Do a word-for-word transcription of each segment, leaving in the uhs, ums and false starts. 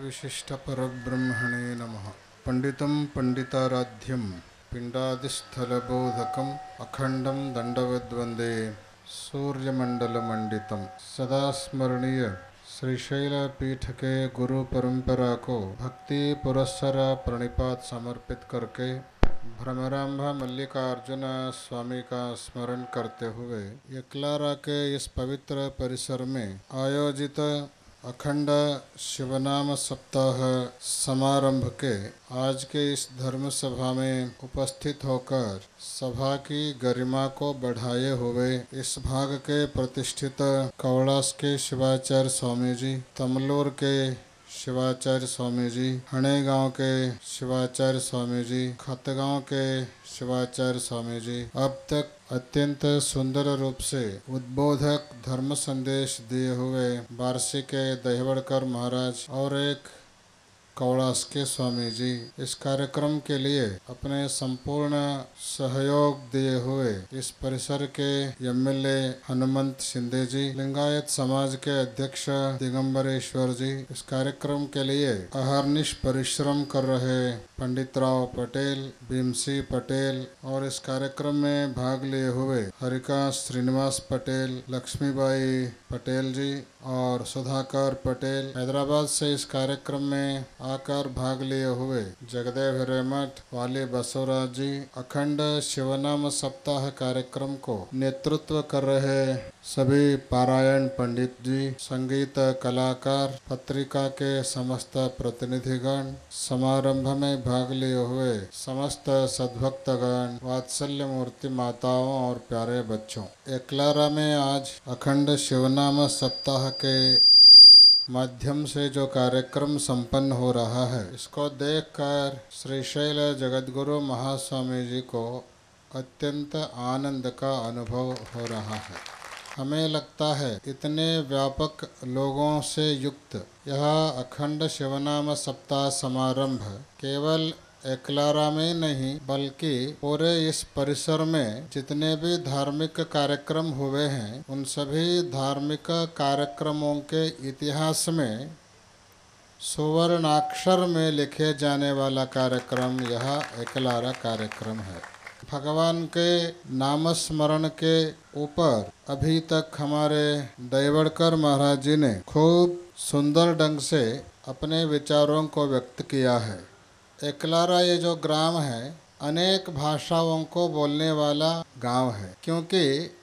विशिष्टपरब्रह्मणे नमः। पंडितं पंडिताराध्यं पिंडादिस्थलबोधकम् अखंडं दंडवद्वंदे सूर्यमंडलमंडितं। सदा स्मरणीय श्रीशैलपीठ के गुरु परंपरा को भक्ति पुरस्सर प्रणिपात समर्पित करके भ्रमरांभ मल्लिकार्जुन स्वामी का स्मरण करते हुए एकलारा के इस पवित्र परिसर में आयोजित अखंड शिवनाम सप्ताह समारंभ के आज के इस धर्म सभा में उपस्थित होकर सभा की गरिमा को बढ़ाए हुए इस भाग के प्रतिष्ठित कवड़ास के शिवाचार्य स्वामी जी, तमलोर के शिवाचार्य स्वामी जी, हणे गांव के शिवाचार्य स्वामी जी, खतगांव के शिवाचार्य स्वामी जी अब तक अत्यंत सुंदर रूप से उद्बोधक धर्म संदेश दिए हुए बारसी के दहिवड़कर महाराज और एक कवड़ास के स्वामी जी इस कार्यक्रम के लिए अपने संपूर्ण सहयोग दिए हुए इस परिसर के एमएलए हनुमंत शिंदे जी, लिंगायत समाज के अध्यक्ष दिगंबरेश्वर जी, इस कार्यक्रम के लिए अहर्निश परिश्रम कर रहे पंडित राव पटेल, भीमसी पटेल और इस कार्यक्रम में भाग लिए हुए हरिकाश श्रीनिवास पटेल, लक्ष्मीबाई पटेल जी और सुधाकर पटेल, हैदराबाद से इस कार्यक्रम में आकर भाग लिए हुए जगदेव हिरेमठ, वाली बसवराज जी, अखंड शिवनाम सप्ताह कार्यक्रम को नेतृत्व कर रहे सभी पारायण पंडित जी, संगीत कलाकार, पत्रिका के समस्त प्रतिनिधिगण, समारंभ में भाग लिए हुए समस्त सद्भक्तगण, वात्सल्य मूर्ति माताओं और प्यारे बच्चों। एकलारा में आज अखंड शिवनाम सप्ताह के माध्यम से जो कार्यक्रम संपन्न हो रहा है, इसको देखकर श्रीशैल जगतगुरु महास्वामी जी को अत्यंत आनंद का अनुभव हो रहा है। हमें लगता है इतने व्यापक लोगों से युक्त यह अखंड शिवनाम सप्ताह समारंभ केवल एकलारा में नहीं बल्कि पूरे इस परिसर में जितने भी धार्मिक कार्यक्रम हुए हैं उन सभी धार्मिक कार्यक्रमों के इतिहास में सुवर्णाक्षर में लिखे जाने वाला कार्यक्रम यह एकलारा कार्यक्रम है। भगवान के नाम स्मरण के ऊपर अभी तक हमारे दहिवड़कर महाराज जी ने खूब सुंदर ढंग से अपने विचारों को व्यक्त किया है। एकलारा ये जो ग्राम है अनेक भाषाओं को बोलने वाला गांव है, क्योंकि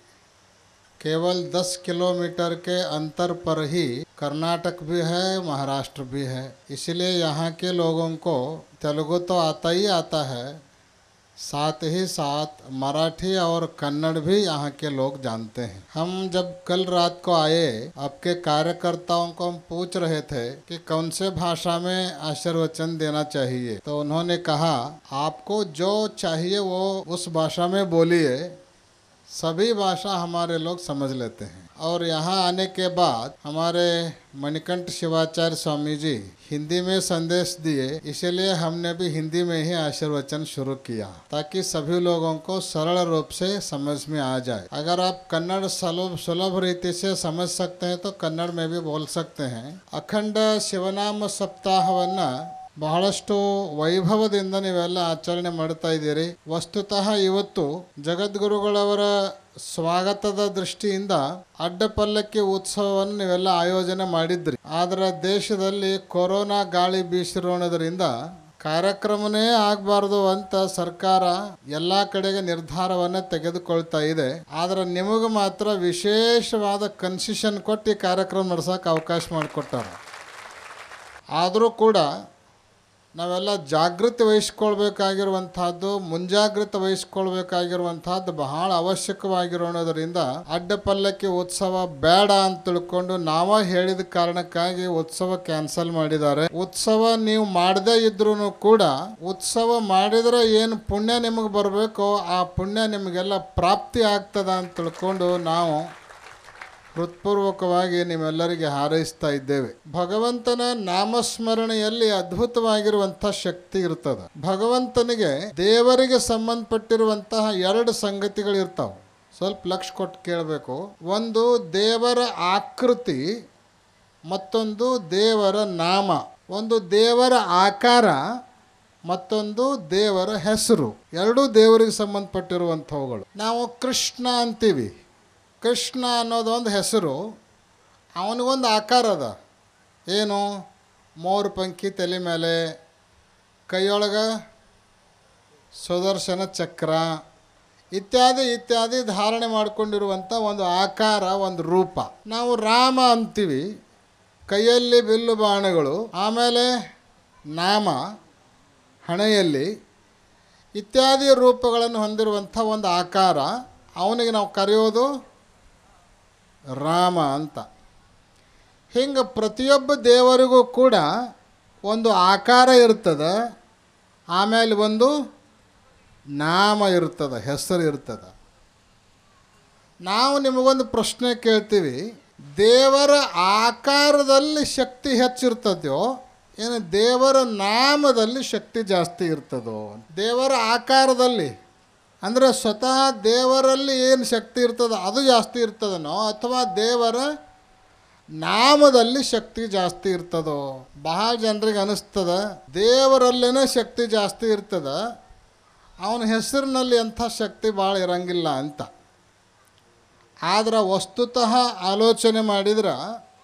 केवल दस किलोमीटर के अंतर पर ही कर्नाटक भी है, महाराष्ट्र भी है। इसलिए यहाँ के लोगों को तेलुगु तो आता ही आता है, साथ ही साथ मराठी और कन्नड़ भी यहाँ के लोग जानते हैं। हम जब कल रात को आए आपके कार्यकर्ताओं को हम पूछ रहे थे कि कौन से भाषा में आशीर्वचन देना चाहिए, तो उन्होंने कहा आपको जो चाहिए वो उस भाषा में बोलिए, सभी भाषा हमारे लोग समझ लेते हैं। और यहाँ आने के बाद हमारे मणिकंठ शिवाचार्य स्वामी जी हिंदी में संदेश दिए, इसलिए हमने भी हिंदी में ही आशीर्वचन शुरू किया ताकि सभी लोगों को सरल रूप से समझ में आ जाए। अगर आप कन्नड़ सुलभ सुलभ रीति से समझ सकते हैं तो कन्नड़ में भी बोल सकते हैं। अखंड शिवनाम ಸಪ್ತಾಹವನ್ನ ಬಹಳಷ್ಟು ವೈಭವದಿಂದ ನೀವೆಲ್ಲ ಆಚರಣೆ ಮಾಡ್ತಾ ಇದ್ದೀರಿ। ವಸ್ತುತಃ ಇವತ್ತು ಜಗದ್ಗುರುಗಳವರ ಸ್ವಾಗತದ ದೃಷ್ಟಿಯಿಂದ ಅಡ್ಡಪಲ್ಲಕ್ಕಿ ಉತ್ಸವವನ್ನು ನೀವೆಲ್ಲ ಆಯೋಜನೆ ಮಾಡಿದ್ರಿ। ಆದರೆ ದೇಶದಲ್ಲಿ ಕೊರೋನಾ ಗಾಳಿ ಬೀಸಿರೋಣದ್ರಿಂದ ಕಾರ್ಯಕ್ರಮನೇ ಆಗಬಾರ್ದು ಅಂತ ಸರ್ಕಾರ ಎಲ್ಲ ಕಡೆಗೆ ನಿರ್ಧಾರವನ್ನು ತೆಗೆದುಕೊಳ್ತಾ ಇದೆ। ಆದರೆ ನಿಮಗೆ ಮಾತ್ರ ವಿಶೇಷವಾದ ಕನ್ಸೆಷನ್ ಕೊಟ್ಟು ಈ ಕಾರ್ಯಕ್ರಮ ನಡೆಸೋಕೆ ಅವಕಾಶ ಮಾಡಿಕೊಟ್ಟಾರೆ। ಆದರೂ ಕೂಡ ನಾವೆಲ್ಲ ಜಾಗೃತಿ ವಹಿಸ್ಕೊಳ್ಬೇಕಾಗಿರುವಂತಹದ್ದು, ಮುಂಜಾಗ್ರತೆ ವಹಿಸ್ಕೊಳ್ಬೇಕಾಗಿರುವಂತಹದ್ದು ಬಹಳ ಅವಶ್ಯಕವಾಗಿರೋದ್ರಿಂದ ಅಡ್ಡಪಲ್ಲಕ್ಕಿ ಉತ್ಸವ ಬೇಡ ಅಂತ ತಿಳ್ಕೊಂಡು ನಾವ ಹೇಳಿದ ಕಾರಣಕ್ಕಾಗಿ ಉತ್ಸವ ಕ್ಯಾನ್ಸಲ್ ಮಾಡಿದ್ದಾರೆ। ಉತ್ಸವ ನೀವು ಮಾಡದೇ ಇದ್ರೂ ಕೂಡ ಉತ್ಸವ ಮಾಡಿದ್ರೆ ಏನು ಪುಣ್ಯ ನಿಮಗೆ ಬರಬೇಕೋ ಆ ಪುಣ್ಯ ನಿಮಗೆಲ್ಲ ಪ್ರಾಪ್ತಿ ಆಗ್ತದ ಅಂತ ತಿಳ್ಕೊಂಡು ನಾವು ಹೃತ್ಪೂರ್ವಕವಾಗಿ ನಿಮ್ಮೆಲ್ಲರಿಗೆ ಹಾರೈಸ್ತಾ ಇದ್ದೇವೆ। ಭಗವಂತನ ನಾಮಸ್ಮರಣೆಯಲ್ಲಿ ಅದ್ಭುತವಾಗಿರುವಂತಹ ಶಕ್ತಿ ಇರ್ತದೆ। ಭಗವಂತನಿಗೆ ದೇವರಿಗೆ ಸಂಬಂಧಪಟ್ಟಿರುವಂತಹ ಎರಡು ಸಂಗತಿಗಳು ಇರ್ತಾವೆ, ಸ್ವಲ್ಪ ಲಕ್ಷ್ಯ ಕೊಟ್ಟು ಕೇಳಬೇಕು। ಒಂದು ದೇವರ ಆಕೃತಿ, ಮತ್ತೊಂದು ದೇವರ ನಾಮ। ಒಂದು ದೇವರ ಆಕಾರ, ಮತ್ತೊಂದು ದೇವರ ಹೆಸರು. ಎರಡೂ ದೇವರಿಗೆ ಸಂಬಂಧಪಟ್ಟಿರುವಂಥವುಗಳು. ನಾವು ಕೃಷ್ಣ ಅಂತೀವಿ. ಕೃಷ್ಣ ಅನ್ನೋದೊಂದು ಹೆಸರು. ಅವನಿಗೊಂದು ಆಕಾರ ಅದ. ಏನು? ಮೋರ್ ಪಂಖಿ ತಲೆ ಮೇಲೆ, ಕೈಯೊಳಗೆ ಸುದರ್ಶನ ಚಕ್ರ ಇತ್ಯಾದಿ ಇತ್ಯಾದಿ ಧಾರಣೆ ಮಾಡಿಕೊಂಡಿರುವಂಥ ಒಂದು ಆಕಾರ, ಒಂದು ರೂಪ. ನಾವು ರಾಮ ಅಂತೀವಿ. ಕೈಯಲ್ಲಿ ಬಿಲ್ಲು ಬಾಣಗಳು, ಆಮೇಲೆ ನಾಮ ಹಣೆಯಲ್ಲಿ ಇತ್ಯಾದಿ ರೂಪಗಳನ್ನು ಹೊಂದಿರುವಂಥ ಒಂದು ಆಕಾರ. ಅವನಿಗೆ ನಾವು ಕರೆಯೋದು ರಾಮ ಅಂತ. ಹಿಂಗೆ ಪ್ರತಿಯೊಬ್ಬ ದೇವರಿಗೂ ಕೂಡ ಒಂದು ಆಕಾರ ಇರ್ತದೆ, ಆಮೇಲೆ ಒಂದು ನಾಮ ಇರ್ತದೆ, ಹೆಸರು ಇರ್ತದೆ. ನಾವು ನಿಮಗೊಂದು ಪ್ರಶ್ನೆ ಕೇಳ್ತೀವಿ, ದೇವರ ಆಕಾರದಲ್ಲಿ ಶಕ್ತಿ ಹೆಚ್ಚಿರ್ತದೋ ಏನು ದೇವರ ನಾಮದಲ್ಲಿ ಶಕ್ತಿ ಜಾಸ್ತಿ ಇರ್ತದೋ? ದೇವರ ಆಕಾರದಲ್ಲಿ ಅಂದರೆ ಸ್ವತಃ ದೇವರಲ್ಲಿ ಏನು ಶಕ್ತಿ ಇರ್ತದೋ ಅದು ಜಾಸ್ತಿ ಇರ್ತದನೋ, ಅಥವಾ ದೇವರ ನಾಮದಲ್ಲಿ ಶಕ್ತಿ ಜಾಸ್ತಿ ಇರ್ತದೋ? ಬಹಳ ಜನರಿಗೆ ಅನ್ನಿಸ್ತದೆ ದೇವರಲ್ಲೇ ಶಕ್ತಿ ಜಾಸ್ತಿ ಇರ್ತದೆ, ಅವನ ಹೆಸರಿನಲ್ಲಿ ಅಂಥ ಶಕ್ತಿ ಭಾಳ ಇರಂಗಿಲ್ಲ ಅಂತ. ಆದರೆ ವಸ್ತುತಃ ಆಲೋಚನೆ ಮಾಡಿದ್ರೆ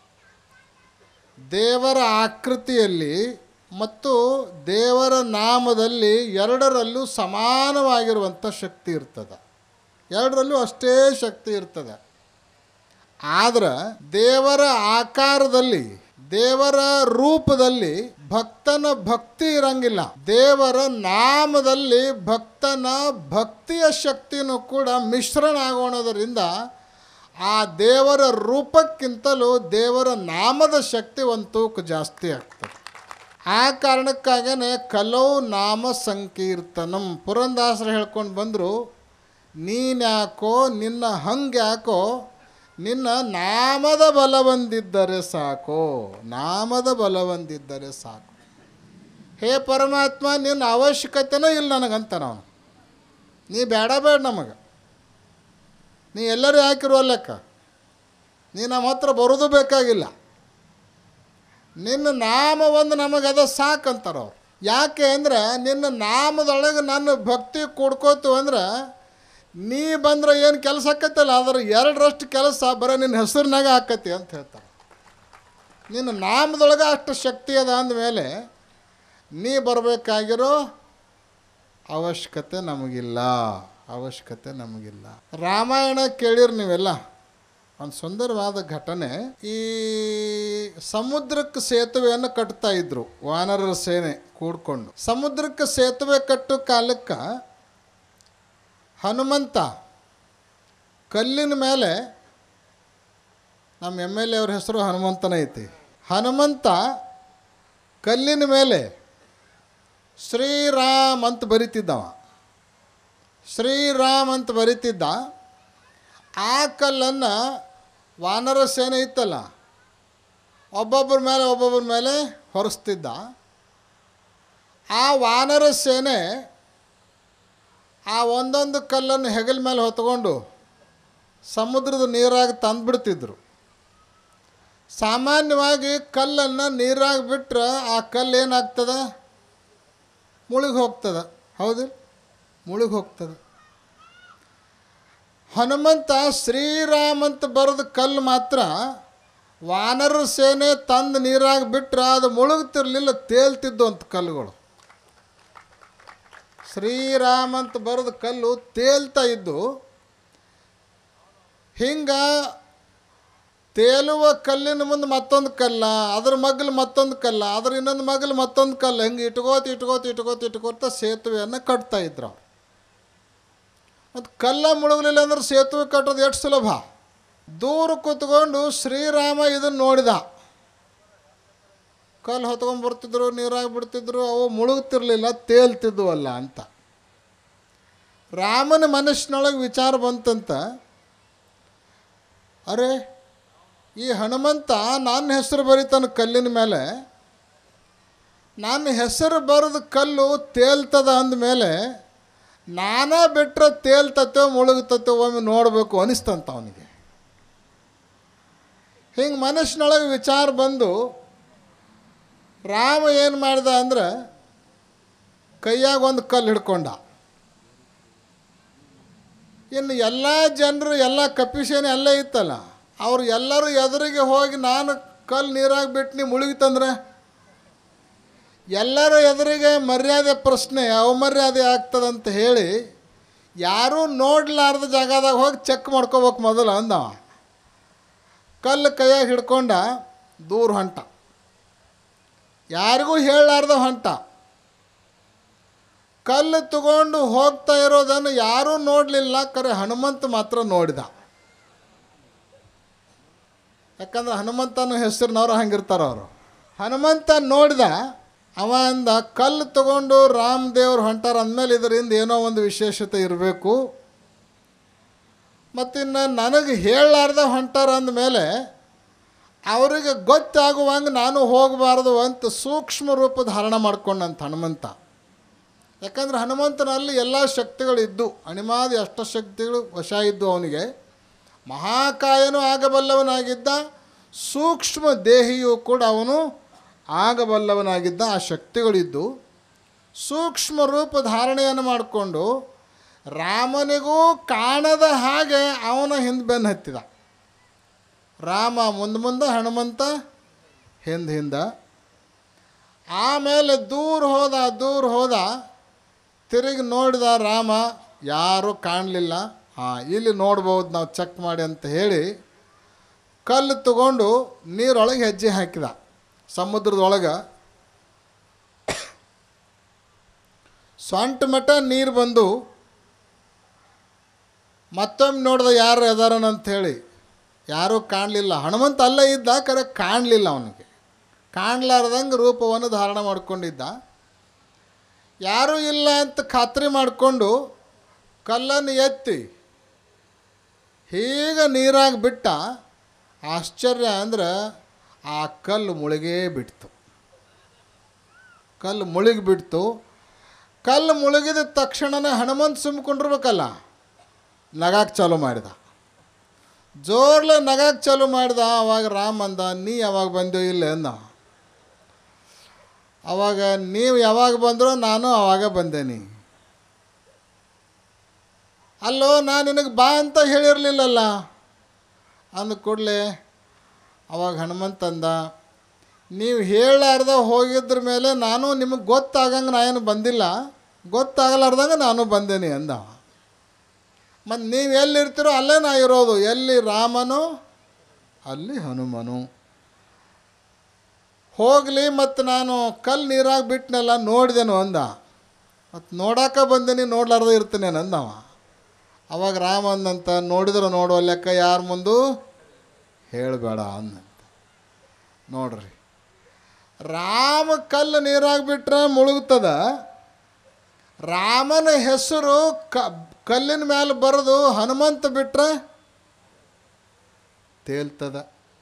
ದೇವರ ಆಕೃತಿಯಲ್ಲಿ ಮತ್ತು ದೇವರ ನಾಮದಲ್ಲಿ ಎರಡರಲ್ಲೂ ಸಮಾನವಾಗಿರುವಂಥ ಶಕ್ತಿ ಇರ್ತದೆ. ಎರಡರಲ್ಲೂ ಅಷ್ಟೇ ಶಕ್ತಿ ಇರ್ತದೆ. ಆದರೆ ದೇವರ ಆಕಾರದಲ್ಲಿ, ದೇವರ ರೂಪದಲ್ಲಿ ಭಕ್ತನ ಭಕ್ತಿ ಇರಂಗಿಲ್ಲ. ದೇವರ ನಾಮದಲ್ಲಿ ಭಕ್ತನ ಭಕ್ತಿಯ ಶಕ್ತಿಯೂ ಕೂಡ ಮಿಶ್ರಣ ಆಗೋಣದರಿಂದ ಆ ದೇವರ ರೂಪಕ್ಕಿಂತಲೂ ದೇವರ ನಾಮದ ಶಕ್ತಿ ಒಂದು ತೂಕ ಜಾಸ್ತಿ ಆಗ್ತದೆ. ಆ ಕಾರಣಕ್ಕಾಗೇ ಕಲೌ ನಾಮ ಸಂಕೀರ್ತನಂ. ಪುರಂದಾಸರು ಹೇಳ್ಕೊಂಡು ಬಂದರು, ನೀನ್ಯಾಕೋ ನಿನ್ನ ಹಂಗ್ಯಾಕೋ, ನಿನ್ನ ನಾಮದ ಬಲ ಬಂದಿದ್ದರೆ ಸಾಕು, ನಾಮದ ಬಲ ಬಂದಿದ್ದರೆ ಸಾಕು. ಹೇ ಪರಮಾತ್ಮ, ನಿನ್ನ ಅವಶ್ಯಕತೆನೂ ಇಲ್ಲ ನನಗಂತ. ನಾವು ನೀ ಬೇಡ ಬೇಡ ನಮಗೆ, ನೀ ಎಲ್ಲರೂ ಹಾಕಿರುವ ಲೆಕ್ಕ, ನೀ ನಮ್ಮ ಹತ್ರ ಬರೋದು ಬೇಕಾಗಿಲ್ಲ, ನಿನ್ನ ನಾಮ ಒಂದು ನಮಗದ ಸಾಕಂತಾರೆ ಅವ್ರು. ಯಾಕೆ ಅಂದರೆ ನಿನ್ನ ನಾಮದೊಳಗೆ ನನ್ನ ಭಕ್ತಿ ಕೂಡ್ಕೋತು ಅಂದ್ರೆ ನೀ ಬಂದ್ರೆ ಏನು ಕೆಲಸ ಆಕತ್ತಲ್ಲ, ಅದ್ರ ಎರಡರಷ್ಟು ಕೆಲಸ ಬರೀ ನಿನ್ನ ಹೆಸರಿನಾಗ ಆಕತಿ ಅಂತ ಹೇಳ್ತಾರೆ. ನಿನ್ನ ನಾಮದೊಳಗೆ ಅಷ್ಟು ಶಕ್ತಿ ಅದ ಅಂದಮೇಲೆ ನೀ ಬರಬೇಕಾಗಿರೋ ಅವಶ್ಯಕತೆ ನಮಗಿಲ್ಲ, ಅವಶ್ಯಕತೆ ನಮಗಿಲ್ಲ. ರಾಮಾಯಣ ಕೇಳಿರಿ ನೀವೆಲ್ಲ. ಒಂದು ಸುಂದರವಾದ ಘಟನೆ. ಈ ಸಮುದ್ರಕ್ಕೆ ಸೇತುವೆಯನ್ನು ಕಟ್ತಾ ಇದ್ರು ವಾನರರ ಸೇನೆ ಕೂಡ್ಕೊಂಡು. ಸಮುದ್ರಕ್ಕೆ ಸೇತುವೆ ಕಟ್ಟೋ ಕಾಲಕ್ಕೆ ಹನುಮಂತ ಕಲ್ಲಿನ ಮೇಲೆ, ನಮ್ಮ ಎಮ್ ಎಲ್ ಎ ಅವ್ರ ಹೆಸರು ಹನುಮಂತನ ಐತಿ, ಹನುಮಂತ ಕಲ್ಲಿನ ಮೇಲೆ ಶ್ರೀರಾಮ್ ಅಂತ ಬರಿತಿದ್ದವ. ಶ್ರೀರಾಮ್ ಅಂತ ಬರಿತಿದ್ದ. ಆ ಕಲ್ಲನ್ನು ವಾನರ ಸೇನೆ ಇತ್ತಲ್ಲ, ಒಬ್ಬೊಬ್ಬರ ಮೇಲೆ ಒಬ್ಬೊಬ್ಬರ ಮೇಲೆ ಹೊರಿಸ್ತಿದ್ದ. ಆ ವಾನರ ಸೇನೆ ಆ ಒಂದೊಂದು ಕಲ್ಲನ್ನು ಹೆಗಲ ಮೇಲೆ ಹೊತ್ಕೊಂಡು ಸಮುದ್ರದ ನೀರಾಗಿ ತಂದುಬಿಡ್ತಿದ್ರು. ಸಾಮಾನ್ಯವಾಗಿ ಕಲ್ಲನ್ನು ನೀರಾಗಿ ಬಿಟ್ಟರೆ ಆ ಕಲ್ಲು ಏನಾಗ್ತದೆ? ಮುಳುಗಿ ಹೋಗ್ತದೆ. ಹೌದು, ಮುಳುಗಿ ಹೋಗ್ತದೆ. ಹನುಮಂತ ಶ್ರೀರಾಮ್ ಅಂತ ಬರೆದ ಕಲ್ಲು ಮಾತ್ರ ವಾನರ ಸೇನೆ ತಂದು ನೀರಾಗಿ ಬಿಟ್ಟರೆ ಅದು ಮುಳುಗ್ತಿರ್ಲಿಲ್ಲ, ತೇಲ್ತಿದ್ದು ಅಂತ ಕಲ್ಲುಗಳು. ಶ್ರೀರಾಮ್ ಅಂತ ಬರೆದ ಕಲ್ಲು ತೇಲ್ತಾ ಇದ್ದು. ಹಿಂಗೆ ತೇಲುವ ಕಲ್ಲಿನ ಮುಂದೆ ಮತ್ತೊಂದು ಕಲ್ಲ, ಅದ್ರ ಮಗ್ಲು ಮತ್ತೊಂದು ಕಲ್ಲ, ಅದ್ರ ಇನ್ನೊಂದು ಮಗ್ಲು ಮತ್ತೊಂದು ಕಲ್ಲು, ಹಿಂಗೆ ಇಟ್ಕೋತ ಇಟ್ಕೋತ ಇಟ್ಕೋತ ಇಟ್ಕೋತ ಸೇತುವೆಯನ್ನು ಕಟ್ತಾ ಇದ್ರು ಅವ್ರು. ಮತ್ತು ಕಲ್ಲ ಮುಳುಗಲಿಲ್ಲ ಅಂದ್ರೆ ಸೇತುವೆ ಕಟ್ಟೋದು ಎಷ್ಟು ಸುಲಭ. ದೂರ ಕೂತ್ಕೊಂಡು ಶ್ರೀರಾಮ ಇದನ್ನು ನೋಡಿದ. ಕಲ್ಲು ಹೊತ್ಕೊಂಡು ಬರ್ತಿದ್ರು, ನೀರಾಗಿ ಬಿಡ್ತಿದ್ರು, ಅವು ಮುಳುಗ್ತಿರ್ಲಿಲ್ಲ, ತೇಲ್ತಿದ್ವಲ್ಲ ಅಂತ. ರಾಮನ ಮನಸ್ಸಿನೊಳಗೆ ವಿಚಾರ ಬಂತಂತ, ಅರೆ ಈ ಹನುಮಂತ ನನ್ನ ಹೆಸರು ಬರೀತಾನೆ ಕಲ್ಲಿನ ಮೇಲೆ, ನನ್ನ ಹೆಸರು ಬರೆದು ಕಲ್ಲು ತೇಲ್ತದ ಅಂದಮೇಲೆ ನಾನಾ ಬಿಟ್ಟರೆ ತೇಲ್ತತ್ತೋ ಮುಳುಗ್ತತ್ತೋ ಒಮ್ಮೆ ನೋಡಬೇಕು ಅನಿಸ್ತಂತ ಅವನಿಗೆ. ಹಿಂಗೆ ಮನಸ್ಸಿನೊಳಗೆ ವಿಚಾರ ಬಂದು ರಾಮ ಏನು ಮಾಡ್ದ ಅಂದ್ರೆ ಕೈಯಾಗ ಒಂದು ಕಲ್ಲು ಹಿಡ್ಕೊಂಡ. ಇನ್ನು ಎಲ್ಲ ಜನರು ಎಲ್ಲ ಕಪಿಸೇನೆ ಅಲ್ಲೇ ಇತ್ತಲ್ಲ, ಅವರು ಎಲ್ಲರೂ ಎದುರಿಗೆ ಹೋಗಿ ನಾನು ಕಲ್ಲು ನೀರಾಗಿ ಬಿಟ್ಟು ನೀವು ಮುಳುಗಿತಂದ್ರೆ ಎಲ್ಲರ ಎದುರಿಗೆ ಮರ್ಯಾದೆ ಪ್ರಶ್ನೆ ಅವಮರ್ಯಾದೆ ಆಗ್ತದಂತ ಹೇಳಿ ಯಾರೂ ನೋಡಲಾರ್ದ ಜಾಗದಾಗ ಹೋಗಿ ಚೆಕ್ ಮಾಡ್ಕೋಬೇಕು ಮೊದಲು ಅಂದವ. ಕಲ್ಲು ಕೈಯಾಗ ಹಿಡ್ಕೊಂಡ ದೂರ ಹೊಂಟ, ಯಾರಿಗೂ ಹೇಳಲಾರ್ದ ಹೊಂಟ. ಕಲ್ಲು ತಗೊಂಡು ಹೋಗ್ತಾ ಇರೋದನ್ನು ಯಾರೂ ನೋಡಲಿಲ್ಲ, ಕರೆ ಹನುಮಂತ ಮಾತ್ರ ನೋಡಿದ. ಯಾಕಂದ್ರೆ ಹನುಮಂತನ ಹೆಸರಿನವ್ರು ಹಂಗಿರ್ತಾರೆ ಅವರು. ಹನುಮಂತ ನೋಡಿದ, ಅವ ಅಂದ ಕಲ್ಲು ತಗೊಂಡು ರಾಮದೇವ್ರು ಹೊಂಟಾರ ಅಂದಮೇಲೆ ಇದರಿಂದ ಏನೋ ಒಂದು ವಿಶೇಷತೆ ಇರಬೇಕು, ಮತ್ತಿನ್ನು ನನಗೆ ಹೇಳಲಾರ್ದ ಹೊಂಟಾರ ಅಂದಮೇಲೆ ಅವರಿಗೆ ಗೊತ್ತಾಗುವಂಗೆ ನಾನು ಹೋಗಬಾರ್ದು ಅಂತ ಸೂಕ್ಷ್ಮ ರೂಪ ಧಾರಣ ಮಾಡ್ಕೊಂಡಂತ ಹನುಮಂತ. ಯಾಕಂದ್ರೆ ಹನುಮಂತನಲ್ಲಿ ಎಲ್ಲ ಶಕ್ತಿಗಳಿದ್ದು, ಅಣಿಮಾದಿ ಅಷ್ಟಶಕ್ತಿಗಳು ವಶ ಇದ್ದು ಅವನಿಗೆ. ಮಹಾಕಾಯನೂ ಆಗಬಲ್ಲವನಾಗಿದ್ದ, ಸೂಕ್ಷ್ಮ ದೇಹಿಯೂ ಕೂಡ ಅವನು ಆಗಬಲ್ಲವನಾಗಿದ್ದ. ಆ ಶಕ್ತಿಗಳಿದ್ದು ಸೂಕ್ಷ್ಮ ರೂಪ ಧಾರಣೆಯನ್ನು ಮಾಡಿಕೊಂಡು ರಾಮನಿಗೂ ಕಾಣದ ಹಾಗೆ ಅವನ ಹಿಂದೆ ಬೆನ್ನು ಹತ್ತಿದ. ರಾಮ ಮುಂದೆ ಮುಂದೆ, ಹನುಮಂತ ಹಿಂದೆ ಹಿಂದೆ. ಆಮೇಲೆ ದೂರ ಹೋದ ದೂರ ಹೋದ ತಿರುಗಿ ನೋಡಿದ ರಾಮ, ಯಾರೂ ಕಾಣಲಿಲ್ಲ. ಹಾಂ, ಇಲ್ಲಿ ನೋಡ್ಬೋದು ನಾವು ಚೆಕ್ ಮಾಡಿ ಅಂತ ಹೇಳಿ ಕಲ್ಲು ತಗೊಂಡು ನೀರೊಳಗೆ ಹೆಜ್ಜೆ ಹಾಕಿದ. ಸಮುದ್ರದೊಳಗೆ ಸೊಂಟ ಮಠ ನೀರು ಬಂದು ಮತ್ತೊಮ್ಮೆ ನೋಡ್ದ ಯಾರು ಎದಾರನಂಥೇಳಿ, ಯಾರೂ ಕಾಣಲಿಲ್ಲ. ಹನುಮಂತ ಅಲ್ಲೇ ಇದ್ದ, ಕರೆ ಕಾಣಲಿಲ್ಲ ಅವನಿಗೆ. ಕಾಣಲಾರ್ದಂಗೆ ರೂಪವನ್ನು ಧಾರಣ ಮಾಡಿಕೊಂಡಿದ್ದ. ಯಾರೂ ಇಲ್ಲ ಅಂತ ಖಾತ್ರಿ ಮಾಡಿಕೊಂಡು ಕಲ್ಲನ್ನು ಎತ್ತಿ ಹೀಗೆ ನೀರಾಗಿ ಬಿಟ್ಟ. ಆಶ್ಚರ್ಯ ಅಂದ್ರೆ ಆ ಕಲ್ಲು ಮುಳುಗೇ ಬಿಡ್ತು. ಕಲ್ಲು ಮುಳುಗಿಬಿಡ್ತು. ಕಲ್ಲು ಮುಳುಗಿದ ತಕ್ಷಣವೇ ಹನುಮಂತ ಸುಮ್ಕೊಂಡಿರ್ಬೇಕಲ್ಲ, ನಗಾಕ್ಕೆ ಚಾಲು ಮಾಡಿದ. ಜೋರ್ಲೆ ನಗಾಕ್ಕೆ ಚಾಲು ಮಾಡಿದ. ಅವಾಗ ರಾಮ ಅಂದ, ನೀ ಯಾವಾಗ ಬಂದೋ ಇಲ್ಲ ಅಂದ. ಅವಾಗ ನೀವು ಯಾವಾಗ ಬಂದರೋ ನಾನು ಆವಾಗ ಬಂದೇನಿ. ಅಲ್ಲೋ ನಾನು ನಿನಗೆ ಬಾ ಅಂತ ಹೇಳಿರಲಿಲ್ಲಲ್ಲ ಅಂದ ಕೂಡಲೇ ಅವಾಗ ಹನುಮಂತ ಅಂದ, ನೀವು ಹೇಳಾರ್ದ ಹೋಗಿದ್ರ ಮೇಲೆ ನಾನು ನಿಮಗೆ ಗೊತ್ತಾಗಂಗೆ ನಾ ಏನು ಬಂದಿಲ್ಲ, ಗೊತ್ತಾಗಲಾರ್ದಂಗೆ ನಾನು ಬಂದೇನಿ ಅಂದ. ಮತ್ತು ನೀವು ಎಲ್ಲಿರ್ತೀರೋ ಅಲ್ಲೇ ನಾ ಇರೋದು. ಎಲ್ಲಿ ರಾಮನು ಅಲ್ಲಿ ಹನುಮನು. ಹೋಗಲಿ, ಮತ್ತು ನಾನು ಕಲ್ಲು ನೀರಾಗಿ ಬಿಟ್ಟನೆಲ್ಲ ನೋಡಿದೆನು ಅಂದ. ಮತ್ತು ನೋಡೋಕೆ ಬಂದೀನಿ, ನೋಡ್ಲಾರ್ದೆ ಇರ್ತೀನಿ ಅಂದವ. ಅವಾಗ ರಾಮ ಅಂದಂತ, ನೋಡಿದ್ರೆ ನೋಡುವ ಲೆಕ್ಕ ಯಾರ ಮುಂದೂ ಹೇಳಬೇಡ ಅಂದಂತ. ನೋಡ್ರಿ, ರಾಮ ಕಲ್ಲು ನೀರಾಗಿ ಬಿಟ್ರೆ ಮುಳುಗ್ತದ. ರಾಮನ ಹೆಸರು ಕ ಕಲ್ಲಿನ ಮೇಲೆ ಬರೆದು ಹನುಮಂತ ಬಿಟ್ರೆ ತೇಲ್ತದ.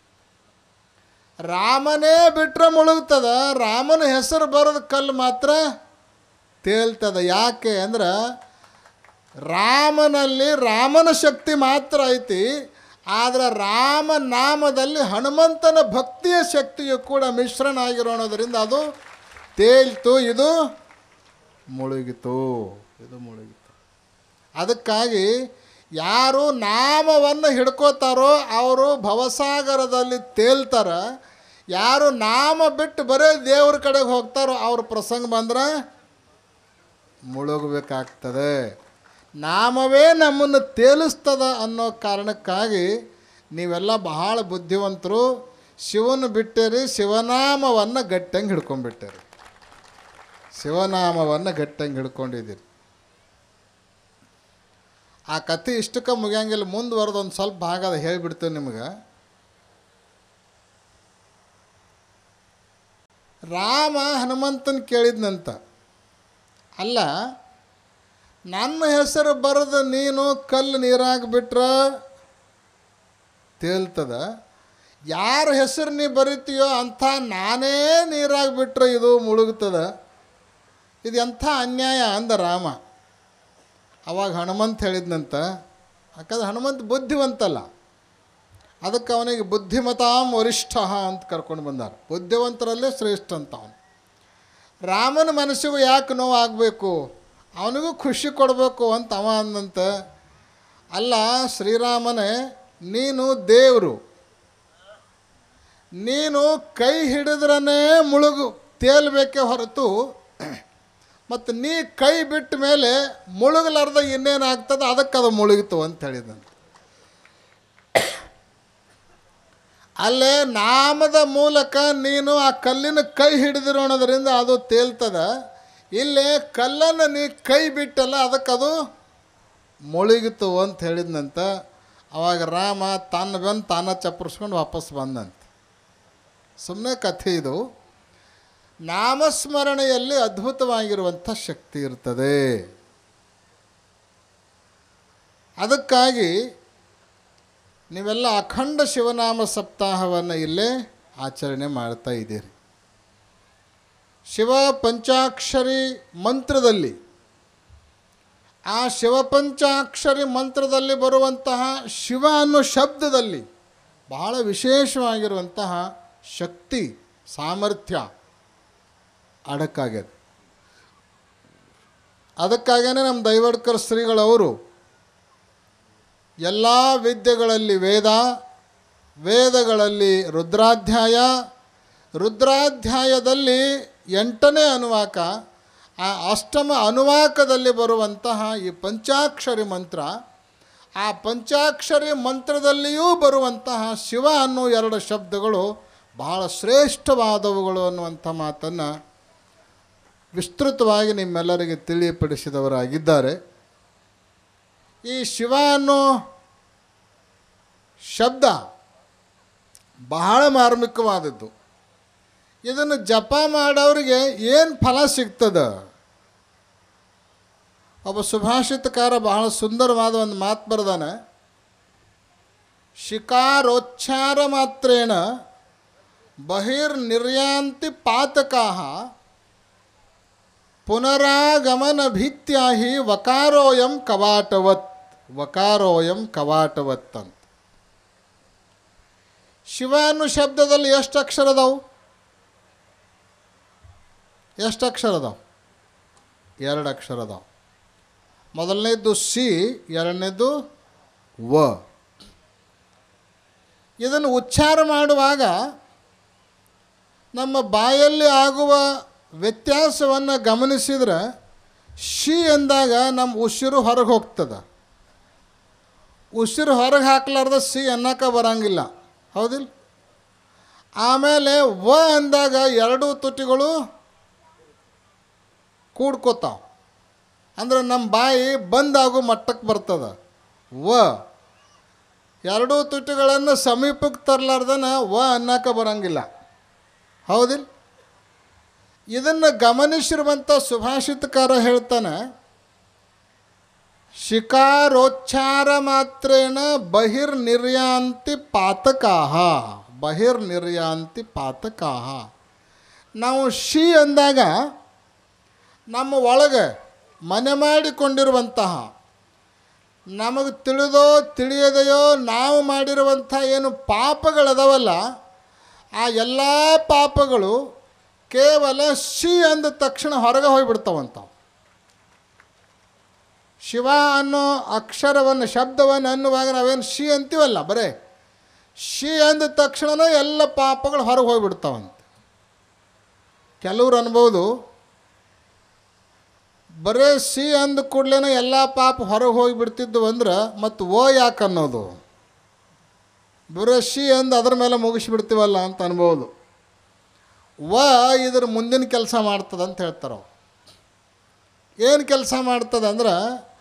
ರಾಮನೇ ಬಿಟ್ಟರೆ ಮುಳುಗ್ತದ, ರಾಮನ ಹೆಸರು ಬರೆದ ಕಲ್ಲು ಮಾತ್ರ ತೇಲ್ತದ. ಯಾಕೆ ಅಂದ್ರೆ ರಾಮನಲ್ಲಿ ರಾಮನ ಶಕ್ತಿ ಮಾತ್ರ ಐತಿ, ಆದರೆ ರಾಮನಾಮದಲ್ಲಿ ಹನುಮಂತನ ಭಕ್ತಿಯ ಶಕ್ತಿಯು ಕೂಡ ಮಿಶ್ರಣ ಆಗಿರೋಣದ್ರಿಂದ ಅದು ತೇಲ್ತು, ಇದು ಮುಳುಗಿತು, ಇದು ಮುಳುಗಿತು. ಅದಕ್ಕಾಗಿ ಯಾರು ನಾಮವನ್ನು ಹಿಡ್ಕೋತಾರೋ ಅವರು ಭವಸಾಗರದಲ್ಲಿ ತೇಲ್ತಾರೆ. ಯಾರು ನಾಮ ಬಿಟ್ಟು ಬರೀ ದೇವ್ರ ಕಡೆಗೆ ಹೋಗ್ತಾರೋ ಅವ್ರ ಪ್ರಸಂಗ ಬಂದ್ರೆ ಮುಳುಗಬೇಕಾಗ್ತದೆ. ನಾಮವೇ ನಮ್ಮನ್ನು ತೇಲಿಸ್ತದ ಅನ್ನೋ ಕಾರಣಕ್ಕಾಗಿ ನೀವೆಲ್ಲ ಬಹಳ ಬುದ್ಧಿವಂತರು. ಶಿವನ ಬಿಟ್ಟಿರಿ, ಶಿವನಾಮವನ್ನು ಗಟ್ಟಂಗೆ ಹಿಡ್ಕೊಂಡ್ಬಿಟ್ಟಿರಿ, ಶಿವನಾಮವನ್ನು ಗಟ್ಟಂಗೆ ಹಿಡ್ಕೊಂಡಿದ್ದೀರಿ. ಆ ಕಥೆ ಇಷ್ಟಕ್ಕೆ ಮುಗಿಯಂಗಿಲ್ಲ, ಮುಂದುವರೆದು ಒಂದು ಸ್ವಲ್ಪ ಭಾಗ ಅದು ಹೇಳಿಬಿಡ್ತೇವೆ ನಿಮ್ಗೆ. ರಾಮ ಹನುಮಂತನ ಕೇಳಿದ್ನಂತ, ಅಲ್ಲ ನನ್ನ ಹೆಸರು ಬರೆದು ನೀನು ಕಲ್ಲು ನೀರಾಗಿ ಬಿಟ್ರೆ ತೇಲ್ತದ, ಯಾರ ಹೆಸರು ನೀ ಬರಿತೀಯೋ ಅಂಥ ನಾನೇ ನೀರಾಗಿ ಬಿಟ್ರೆ ಇದು ಮುಳುಗ್ತದ, ಇದು ಎಂಥ ಅನ್ಯಾಯ ಅಂದ ರಾಮ. ಅವಾಗ ಹನುಮಂತ ಹೇಳಿದ್ನಂತ, ಯಾಕಂದ್ರೆ ಹನುಮಂತ ಬುದ್ಧಿವಂತಲ್ಲ, ಅದಕ್ಕೆ ಅವನಿಗೆ ಬುದ್ಧಿಮತಾಂ ವರಿಷ್ಠ ಅಂತ ಕರ್ಕೊಂಡು ಬಂದಾರ. ಬುದ್ಧಿವಂತರಲ್ಲೇ ಶ್ರೇಷ್ಠ ಅಂತ ಅವನು. ರಾಮನ ಮನಸ್ಸಿಗೂ ಯಾಕೆ ನೋವು ಆಗಬೇಕು, ಅವನಿಗೂ ಖುಷಿ ಕೊಡಬೇಕು ಅಂತ ಅವ ಅಂದಂತ. ಅಲ್ಲ ಶ್ರೀರಾಮನೇ, ನೀನು ದೇವರು, ನೀನು ಕೈ ಹಿಡಿದ್ರೇ ಮುಳುಗು ತೇಲ್ಬೇಕೇ ಹೊರತು ಮತ್ತು ನೀ ಕೈ ಬಿಟ್ಟ ಮೇಲೆ ಮುಳುಗಲಾರ್ದ ಇನ್ನೇನಾಗ್ತದೆ, ಅದಕ್ಕೆ ಅದು ಮುಳುಗಿತು ಅಂತ ಹೇಳಿದಂತೆ. ಅಲ್ಲೇ ನಾಮದ ಮೂಲಕ ನೀನು ಆ ಕಲ್ಲಿನ ಕೈ ಹಿಡಿದಿರೋಣದ್ರಿಂದ ಅದು ತೇಲ್ತದೆ. ಇಲ್ಲೇ ಕಲ್ಲನ್ನು ನೀ ಕೈ ಬಿಟ್ಟಲ್ಲ, ಅದಕ್ಕೆ ಅದು ಮುಳುಗಿತು ಅಂತ ಹೇಳಿದ್ನಂತ. ಅವಾಗ ರಾಮ ತನ್ನ ಬೆನ್ನು ತಾನ ಚಪ್ಪರಿಸ್ಕೊಂಡು ವಾಪಸ್ ಬಂದಂತೆ. ಸುಮ್ಮನೆ ಕಥೆ ಇದು. ನಾಮಸ್ಮರಣೆಯಲ್ಲಿ ಅದ್ಭುತವಾಗಿರುವಂಥ ಶಕ್ತಿ ಇರ್ತದೆ. ಅದಕ್ಕಾಗಿ ನೀವೆಲ್ಲ ಅಖಂಡ ಶಿವನಾಮ ಸಪ್ತಾಹವನ್ನು ಇಲ್ಲೇ ಆಚರಣೆ ಮಾಡ್ತಾ ಇದ್ದೀರಿ. ಶಿವ ಪಂಚಾಕ್ಷರಿ ಮಂತ್ರದಲ್ಲಿ, ಆ ಶಿವಪಂಚಾಕ್ಷರಿ ಮಂತ್ರದಲ್ಲಿ ಬರುವಂತಹ ಶಿವ ಅನ್ನೋ ಶಬ್ದದಲ್ಲಿ ಬಹಳ ವಿಶೇಷವಾಗಿರುವಂತಹ ಶಕ್ತಿ ಸಾಮರ್ಥ್ಯ ಅಡಕಾಗ್ಯದ. ಅದಕ್ಕಾಗೇ ನಮ್ಮ ದೈವಡ್ಕರ್ ಶ್ರೀಗಳವರು ಎಲ್ಲ ವಿದ್ಯೆಗಳಲ್ಲಿ ವೇದ, ವೇದಗಳಲ್ಲಿ ರುದ್ರಾಧ್ಯಾಯ, ರುದ್ರಾಧ್ಯಾಯದಲ್ಲಿ ಎಂಟನೇ ಅನುವಾಕ, ಆ ಅಷ್ಟಮ ಅನುವಾಕದಲ್ಲಿ ಬರುವಂತಹ ಈ ಪಂಚಾಕ್ಷರಿ ಮಂತ್ರ, ಆ ಪಂಚಾಕ್ಷರಿ ಮಂತ್ರದಲ್ಲಿಯೂ ಬರುವಂತಹ ಶಿವ ಅನ್ನೋ ಎರಡು ಶಬ್ದಗಳು ಬಹಳ ಶ್ರೇಷ್ಠವಾದವುಗಳು ಅನ್ನುವಂಥ ಮಾತನ್ನು ವಿಸ್ತೃತವಾಗಿ ನಿಮ್ಮೆಲ್ಲರಿಗೆ ತಿಳಿಯಪಡಿಸಿದವರಾಗಿದ್ದಾರೆ. ಈ ಶಿವ ಅನ್ನೋ ಶಬ್ದ ಬಹಳ ಮಾರ್ಮಿಕವಾದದ್ದು. ಇದನ್ನು ಜಪ ಮಾಡೋರಿಗೆ ಏನು ಫಲ ಸಿಗ್ತದೆ? ಒಬ್ಬ ಸುಭಾಷಿತಕಾರ ಬಹಳ ಸುಂದರವಾದ ಒಂದು ಮಾತು ಬರೆದಾನೆ. ಶಿಕಾರೋಚ್ಚಾರ ಮಾತ್ರೇಣ ಬಹಿರ್ನಿರ್ಯಾಂತಿ ಪಾತಕಾಹ ಪುನರಾಗಮನ ಭೀತ್ಯಾಹಿ ವಕಾರೋಯಂ ಕವಾಟವತ್. ವಕಾರೋಯಂ ಕವಾಟವತ್ ಅಂತ. ಶಿವ ಅನ್ನೋ ಶಬ್ದದಲ್ಲಿ ಎಷ್ಟು ಅಕ್ಷರ ಅದಾವು? ಎಷ್ಟು ಅಕ್ಷರ ಅದಾವೆ? ಎರಡು ಅಕ್ಷರ ಅದಾವೆ. ಮೊದಲನೇದು ಸಿ, ಎರಡನೇದು ವ. ಇದನ್ನು ಉಚ್ಚಾರ ಮಾಡುವಾಗ ನಮ್ಮ ಬಾಯಲ್ಲಿ ಆಗುವ ವ್ಯತ್ಯಾಸವನ್ನು ಗಮನಿಸಿದ್ರೆ ಶಿ ಎಂದಾಗ ನಮ್ಮ ಉಸಿರು ಹೊರಗೆ ಹೋಗ್ತದೆ. ಉಸಿರು ಹೊರಗೆ ಹಾಕ್ಲಾರ್ದ ಸಿ ಅನ್ನಕ್ಕೆ ಬರೋಂಗಿಲ್ಲ, ಹೌದಿಲ್ಲ? ಆಮೇಲೆ ವ ಅಂದಾಗ ಎರಡೂ ತುಟಿಗಳು ಕೂಡ್ಕೋತಾವ, ಅಂದ್ರೆ ನಮ್ಮ ಬಾಯಿ ಬಂದಾಗೋ ಮಟ್ಟಕ್ಕೆ ಬರ್ತದೆ. ವ ಎರಡೂ ತುಟಿಗಳನ್ನು ಸಮೀಪಕ್ಕೆ ತರಲಾರ್ದನ ವ ಅನ್ನಕ್ಕೆ ಬರೋಂಗಿಲ್ಲ, ಹೌದಿಲ್ಲ? ಇದನ್ನು ಗಮನಿಸಿರುವಂಥ ಸುಭಾಷಿತಕಾರ ಹೇಳ್ತಾನೆ, ಶಿಕಾರೋಚ್ಚಾರ ಮಾತ್ರೇಣ ಬಹಿರ್ನಿರ್ಯಾಂತಿ ಪಾತಕಾಹ. ಬಹಿರ್ನಿರ್ಯಾಂತಿ ಪಾತಕಾಹ. ನಾವು ಶಿ ಅಂದಾಗ ನಮ್ಮ ಒಳಗೆ ಮನೆ ಮಾಡಿಕೊಂಡಿರುವಂತಹ, ನಮಗೆ ತಿಳಿದೋ ತಿಳಿಯದೆಯೋ ನಾವು ಮಾಡಿರುವಂಥ ಏನು ಪಾಪಗಳದವಲ್ಲ, ಆ ಎಲ್ಲ ಪಾಪಗಳು ಕೇವಲ ಶಿ ಅಂದ ತಕ್ಷಣ ಹೊರಗೆ ಹೋಗಿಬಿಡ್ತಾವಂತ. ಶಿವ ಅನ್ನೋ ಅಕ್ಷರವನ್ನು ಶಬ್ದವನ್ನು ಅನ್ನುವಾಗ ನಾವೇನು ಶಿ ಅಂತೀವಲ್ಲ, ಬರೇ ಶಿ ಅಂದ ತಕ್ಷಣನೇ ಎಲ್ಲ ಪಾಪಗಳು ಹೊರಗೆ ಹೋಗಿಬಿಡ್ತಾವಂತ. ಕೆಲವ್ರು ಅನ್ಬೋದು, ಬರೇ ಸಿ ಅಂದ ಕೂಡಲೇ ಎಲ್ಲ ಪಾಪ ಹೊರಗೆ ಹೋಗಿಬಿಡ್ತಿದ್ವು ಅಂದ್ರೆ ಮತ್ತು ಓ ಯಾಕೆ ಅನ್ನೋದು? ಬರೇ ಶಿ ಅಂದು ಅದ್ರ ಮೇಲೆ ಮುಗಿಸ್ಬಿಡ್ತೀವಲ್ಲ ಅಂತ ಅನ್ಬೋದು. ವ ಇದ್ರ ಮುಂದಿನ ಕೆಲಸ ಮಾಡ್ತದೆ ಅಂತ ಹೇಳ್ತಾರೆ. ಏನು ಕೆಲಸ ಮಾಡ್ತದೆ ಅಂದ್ರೆ,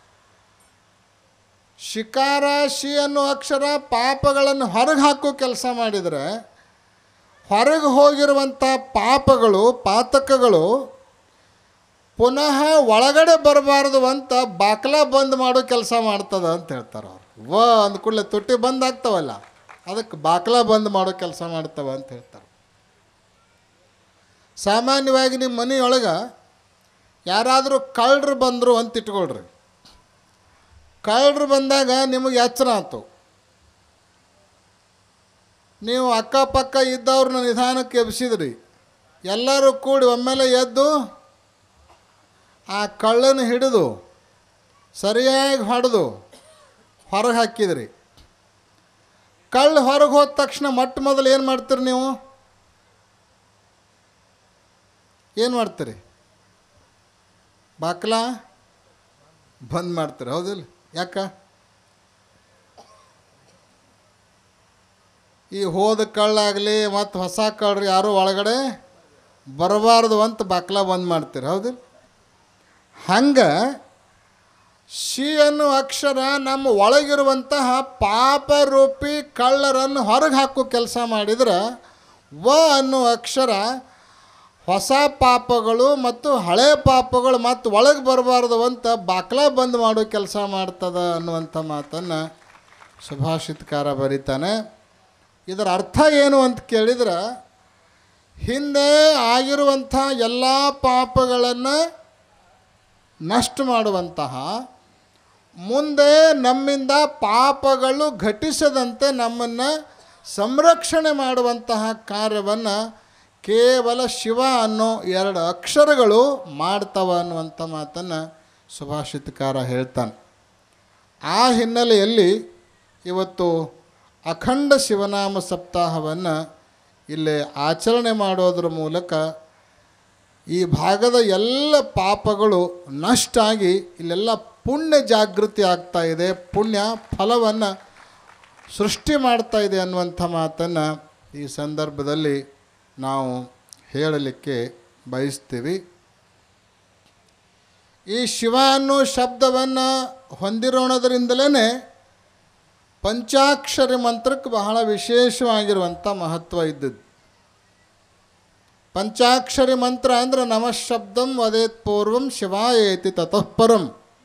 ಶಿಕಾರ ಶಿ ಅನ್ನೋ ಅಕ್ಷರ ಪಾಪಗಳನ್ನು ಹೊರಗೆ ಹಾಕೋ ಕೆಲಸ ಮಾಡಿದರೆ, ಹೊರಗೆ ಹೋಗಿರುವಂಥ ಪಾಪಗಳು ಪಾತಕಗಳು ಪುನಃ ಒಳಗಡೆ ಬರಬಾರ್ದು ಅಂತ ಬಾಕ್ಲ ಬಂದ್ ಮಾಡೋ ಕೆಲಸ ಮಾಡ್ತದೆ ಅಂತ ಹೇಳ್ತಾರೆ ಅವ್ರು. ವ ಅಂದ ಕೂಡಲೇ ತುಟಿ ಬಂದ್ ಆಗ್ತಾವಲ್ಲ, ಅದಕ್ಕೆ ಬಾಕ್ಲ ಬಂದ್ ಮಾಡೋ ಕೆಲಸ ಮಾಡ್ತವೆ ಅಂತ ಹೇಳ್ತಾರೆ. ಸಾಮಾನ್ಯವಾಗಿ ನಿಮ್ಮ ಮನೆಯೊಳಗೆ ಯಾರಾದರೂ ಕಳ್ಳರು ಬಂದರು ಅಂತ ಇಟ್ಕೊಳ್ರಿ. ಕಳ್ಳರು ಬಂದಾಗ ನಿಮಗೆ ಎಚ್ಚರ ಆಯ್ತು, ನೀವು ಅಕ್ಕಪಕ್ಕ ಇದ್ದವ್ರನ್ನ ನಿಧಾನಕ್ಕೆ ಎಬ್ಸಿದ್ರಿ. ಎಲ್ಲರೂ ಕೂಡಿ ಒಮ್ಮೆಲೆ ಎದ್ದು ಆ ಕಳ್ಳನ ಹಿಡಿದು ಸರಿಯಾಗಿ ಹೊಡೆದು ಹೊರಗೆ ಹಾಕಿದ್ರಿ. ಕಳ್ಳ ಹೊರಗೆ ಹೋದ ತಕ್ಷಣ ಮೊಟ್ಟ ಮೊದಲು ಏನು ಮಾಡ್ತೀರಿ ನೀವು? ಏನು ಮಾಡ್ತೀರಿ? ಬಾಕ್ಲ ಬಂದ್ ಮಾಡ್ತೀರಿ, ಹೌದಿಲ್ಲ? ಯಾಕ? ಈ ಹೋದ ಕಳ್ಳಾಗಲಿ ಮತ್ತು ಹೊಸ ಕಳ್ಳರು ಯಾರೂ ಒಳಗಡೆ ಬರಬಾರ್ದು ಅಂತ ಬಾಕ್ಲ ಬಂದ್ ಮಾಡ್ತೀರಿ, ಹೌದಿಲ್ಲ? ಹಂಗೆ ಶಿ ಅನ್ನೋ ಅಕ್ಷರ ನಮ್ಮ ಒಳಗಿರುವಂತಹ ಪಾಪರೂಪಿ ಕಳ್ಳರನ್ನು ಹೊರಗೆ ಹಾಕೋ ಕೆಲಸ ಮಾಡಿದ್ರೆ, ವ ಅನ್ನೋ ಅಕ್ಷರ ಹೊಸ ಪಾಪಗಳು ಮತ್ತು ಹಳೆ ಪಾಪಗಳು ಮತ್ತು ಒಳಗೆ ಬರಬಾರ್ದು ಅಂತ ಬಾಕ್ಲ ಬಂದ್ ಮಾಡೋ ಕೆಲಸ ಮಾಡ್ತದೆ ಅನ್ನುವಂಥ ಮಾತನ್ನು ಸುಭಾಷಿತಕಾರ ಬರೀತಾನೆ. ಇದರ ಅರ್ಥ ಏನು ಅಂತ ಕೇಳಿದ್ರೆ, ಹಿಂದೆ ಆಗಿರುವಂಥ ಎಲ್ಲ ಪಾಪಗಳನ್ನು ನಷ್ಟ ಮಾಡುವಂತಹ, ಮುಂದೆ ನಮ್ಮಿಂದ ಪಾಪಗಳು ಘಟಿಸದಂತೆ ನಮ್ಮನ್ನು ಸಂರಕ್ಷಣೆ ಮಾಡುವಂತಹ ಕಾರ್ಯವನ್ನು ಕೇವಲ ಶಿವ ಅನ್ನೋ ಎರಡು ಅಕ್ಷರಗಳು ಮಾಡ್ತವೆ ಅನ್ನುವಂಥ ಮಾತನ್ನು ಸುಭಾಷಿತಕಾರ ಹೇಳ್ತಾನೆ. ಆ ಹಿನ್ನೆಲೆಯಲ್ಲಿ ಇವತ್ತು ಅಖಂಡ ಶಿವನಾಮ ಸಪ್ತಾಹವನ್ನು ಇಲ್ಲಿ ಆಚರಣೆ ಮಾಡೋದ್ರ ಮೂಲಕ ಈ ಭಾಗದ ಎಲ್ಲ ಪಾಪಗಳು ನಷ್ಟ ಆಗಿ ಇಲ್ಲೆಲ್ಲ ಪುಣ್ಯ ಜಾಗೃತಿ ಆಗ್ತಾ ಇದೆ, ಪುಣ್ಯ ಫಲವನ್ನು ಸೃಷ್ಟಿ ಮಾಡ್ತಾ ಇದೆ ಅನ್ನುವಂಥ ಮಾತನ್ನು ಈ ಸಂದರ್ಭದಲ್ಲಿ ನಾವು ಹೇಳಲಿಕ್ಕೆ ಬಯಸ್ತೀವಿ. ಈ ಶಿವ ಅನ್ನೋ ಶಬ್ದವನ್ನು ಹೊಂದಿರೋಣದ್ರಿಂದಲೇ ಪಂಚಾಕ್ಷರಿ ಮಂತ್ರಕ್ಕೆ ಬಹಳ ವಿಶೇಷವಾಗಿರುವಂಥ ಮಹತ್ವ ಇದ್ದದ್ದು. ಪಂಚಾಕ್ಷರಿ ಮಂತ್ರ ಅಂದರೆ ನಮಃ ಶಬ್ದಂ ವದೇತ್ ಪೂರ್ವಂ ಶಿವಾಯೇತಿ ತತಃ ಪರಂ.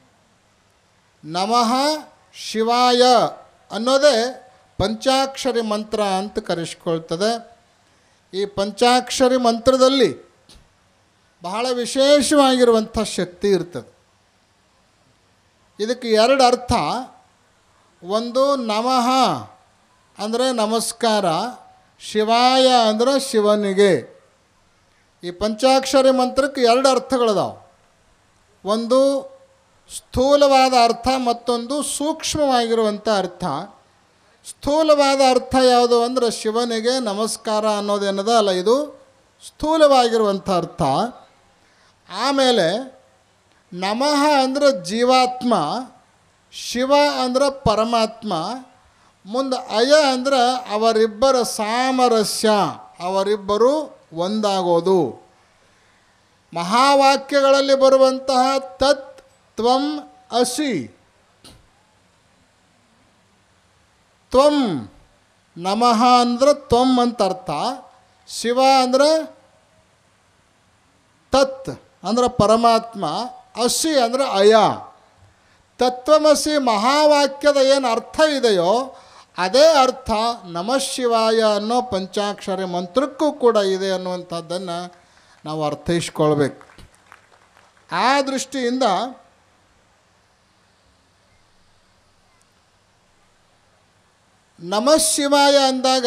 ನಮಃ ಶಿವಾಯ ಅನ್ನೋದೇ ಪಂಚಾಕ್ಷರಿ ಮಂತ್ರ ಅಂತ ಕರೆಸ್ಕೊಳ್ತದೆ. ಈ ಪಂಚಾಕ್ಷರಿ ಮಂತ್ರದಲ್ಲಿ ಬಹಳ ವಿಶೇಷವಾಗಿರುವಂಥ ಶಕ್ತಿ ಇರ್ತದೆ. ಇದಕ್ಕೆ ಎರಡು ಅರ್ಥ. ಒಂದು ನಮಃ ಅಂದರೆ ನಮಸ್ಕಾರ, ಶಿವಾಯ ಅಂದರೆ ಶಿವನಿಗೆ. ಈ ಪಂಚಾಕ್ಷರಿ ಮಂತ್ರಕ್ಕೆ ಎರಡು ಅರ್ಥಗಳಿದಾವೆ. ಒಂದು ಸ್ಥೂಲವಾದ ಅರ್ಥ, ಮತ್ತೊಂದು ಸೂಕ್ಷ್ಮವಾಗಿರುವಂಥ ಅರ್ಥ. ಸ್ಥೂಲವಾದ ಅರ್ಥ ಯಾವುದು ಅಂದರೆ ಶಿವನಿಗೆ ನಮಸ್ಕಾರ ಅನ್ನೋದೇನದ ಅಲ್ಲ, ಇದು ಸ್ಥೂಲವಾಗಿರುವಂಥ ಅರ್ಥ. ಆಮೇಲೆ ನಮಃ ಅಂದರೆ ಜೀವಾತ್ಮ, ಶಿವ ಅಂದರೆ ಪರಮಾತ್ಮ, ಮುಂದೆ ಅಯ ಅಂದರೆ ಅವರಿಬ್ಬರ ಸಾಮರಸ್ಯ, ಅವರಿಬ್ಬರು ಒಂದಾಗೋದು. ಮಹಾವಾಕ್ಯಗಳಲ್ಲಿ ಬರುವಂತಹ ತತ್ ತ್ವಂ ಅಸಿ, ತ್ವಂ ನಮಃ ಅಂದ್ರೆ ತ್ವಂ ಅಂತ ಅರ್ಥ, ಶಿವ ಅಂದರೆ ತತ್ ಅಂದ್ರೆ ಪರಮಾತ್ಮ, ಅಸಿ ಅಂದರೆ ಅಯ. ತತ್ವಮಸಿ ಮಹಾವಾಕ್ಯದ ಏನು ಅರ್ಥ ಇದೆಯೋ ಅದೇ ಅರ್ಥ ನಮಃ ಶಿವಾಯ ಅನ್ನೋ ಪಂಚಾಕ್ಷರಿ ಮಂತ್ರಕ್ಕೂ ಕೂಡ ಇದೆ ಅನ್ನುವಂಥದ್ದನ್ನು ನಾವು ಅರ್ಥೈಸ್ಕೊಳ್ಬೇಕು. ಆ ದೃಷ್ಟಿಯಿಂದ ನಮಃ ಶಿವಾಯ ಅಂದಾಗ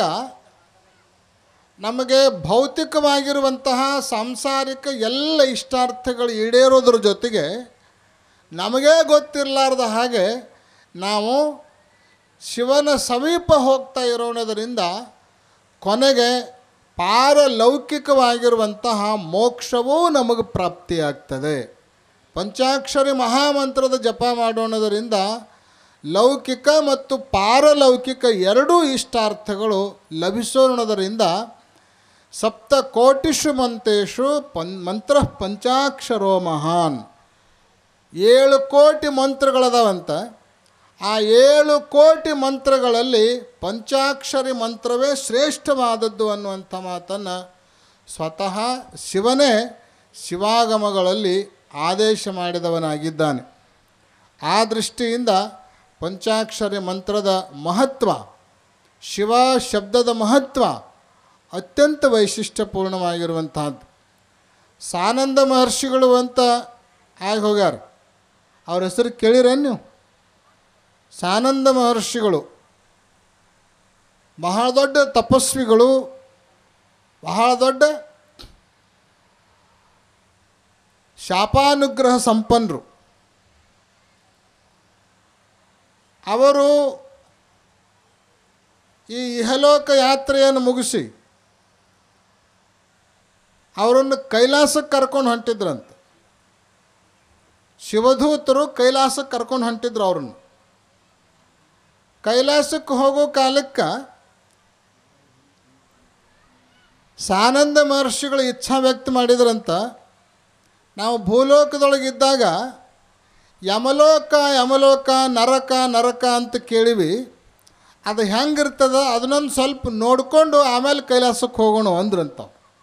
ನಮಗೆ ಭೌತಿಕವಾಗಿರುವಂತಹ ಸಾಂಸಾರಿಕ ಎಲ್ಲ ಇಷ್ಟಾರ್ಥಗಳು ಈಡೇರೋದ್ರ ಜೊತೆಗೆ ನಮಗೇ ಗೊತ್ತಿರಲಾರ್ದ ಹಾಗೆ ನಾವು ಶಿವನ ಸಮೀಪ ಹೋಗ್ತಾ ಇರೋಣದರಿಂದ ಕೊನೆಗೆ ಪಾರಲೌಕಿಕವಾಗಿರುವಂತಹ ಮೋಕ್ಷವೂ ನಮಗೆ ಪ್ರಾಪ್ತಿಯಾಗ್ತದೆ. ಪಂಚಾಕ್ಷರಿ ಮಹಾಮಂತ್ರದ ಜಪ ಮಾಡೋಣದರಿಂದ ಲೌಕಿಕ ಮತ್ತು ಪಾರಲೌಕಿಕ ಎರಡೂ ಇಷ್ಟಾರ್ಥಗಳು ಲಭಿಸೋಣದರಿಂದ ಸಪ್ತಕೋಟಿಷು ಮಂತೇಶು ಪನ್ ಮಂತ್ರ ಪಂಚಾಕ್ಷರೋ ಮಹಾನ್. ಏಳು ಕೋಟಿ ಮಂತ್ರಗಳದಾವಂತ. ಆ ಏಳು ಕೋಟಿ ಮಂತ್ರಗಳಲ್ಲಿ ಪಂಚಾಕ್ಷರಿ ಮಂತ್ರವೇ ಶ್ರೇಷ್ಠವಾದದ್ದು ಅನ್ನುವಂಥ ಮಾತನ್ನು ಸ್ವತಃ ಶಿವನೇ ಶಿವಾಗಮಗಳಲ್ಲಿ ಆದೇಶ ಮಾಡಿದವನಾಗಿದ್ದಾನೆ. ಆ ದೃಷ್ಟಿಯಿಂದ ಪಂಚಾಕ್ಷರಿ ಮಂತ್ರದ ಮಹತ್ವ, ಶಿವ ಶಬ್ದದ ಮಹತ್ವ ಅತ್ಯಂತ ವೈಶಿಷ್ಟ್ಯಪೂರ್ಣವಾಗಿರುವಂತಹದ್ದು. ಸಾನಂದ ಮಹರ್ಷಿಗಳು ಅಂತ ಆಗಿ ಹೋಗ್ಯಾರ. ಅವ್ರ ಹೆಸರು ಕೇಳಿರೇನು ನೀವು? ಸಾನಂದ ಮಹರ್ಷಿಗಳು ಬಹಳ ದೊಡ್ಡ ತಪಸ್ವಿಗಳು, ಬಹಳ ದೊಡ್ಡ ಶಾಪಾನುಗ್ರಹ ಸಂಪನ್ನರು. ಅವರು ಈ ಇಹಲೋಕ ಯಾತ್ರೆಯನ್ನು ಮುಗಿಸಿ ಅವರನ್ನು ಕೈಲಾಸಕ್ಕೆ ಕರ್ಕೊಂಡು ಹೊಂಟಿದ್ರಂತೆ. ಶಿವದೂತರು ಕೈಲಾಸಕ್ಕೆ ಕರ್ಕೊಂಡು ಹೊಂಟಿದ್ರು ಅವ್ರನ್ನು. ಕೈಲಾಸಕ್ಕೆ ಹೋಗೋ ಕಾಲಕ್ಕೆ ಸಾನಂದ ಮಹರ್ಷಿಗಳು ಇಚ್ಛಾ ವ್ಯಕ್ತ ಮಾಡಿದ್ರಂತ, ನಾವು ಭೂಲೋಕದೊಳಗಿದ್ದಾಗ ಯಮಲೋಕ ಯಮಲೋಕ ನರಕ ನರಕ ಅಂತ ಕೇಳಿವಿ, ಅದು ಹೆಂಗಿರ್ತದ ಅದನ್ನೊಂದು ಸ್ವಲ್ಪ ನೋಡಿಕೊಂಡು ಆಮೇಲೆ ಕೈಲಾಸಕ್ಕೆ ಹೋಗೋಣ ಅಂದ್ರಂತ.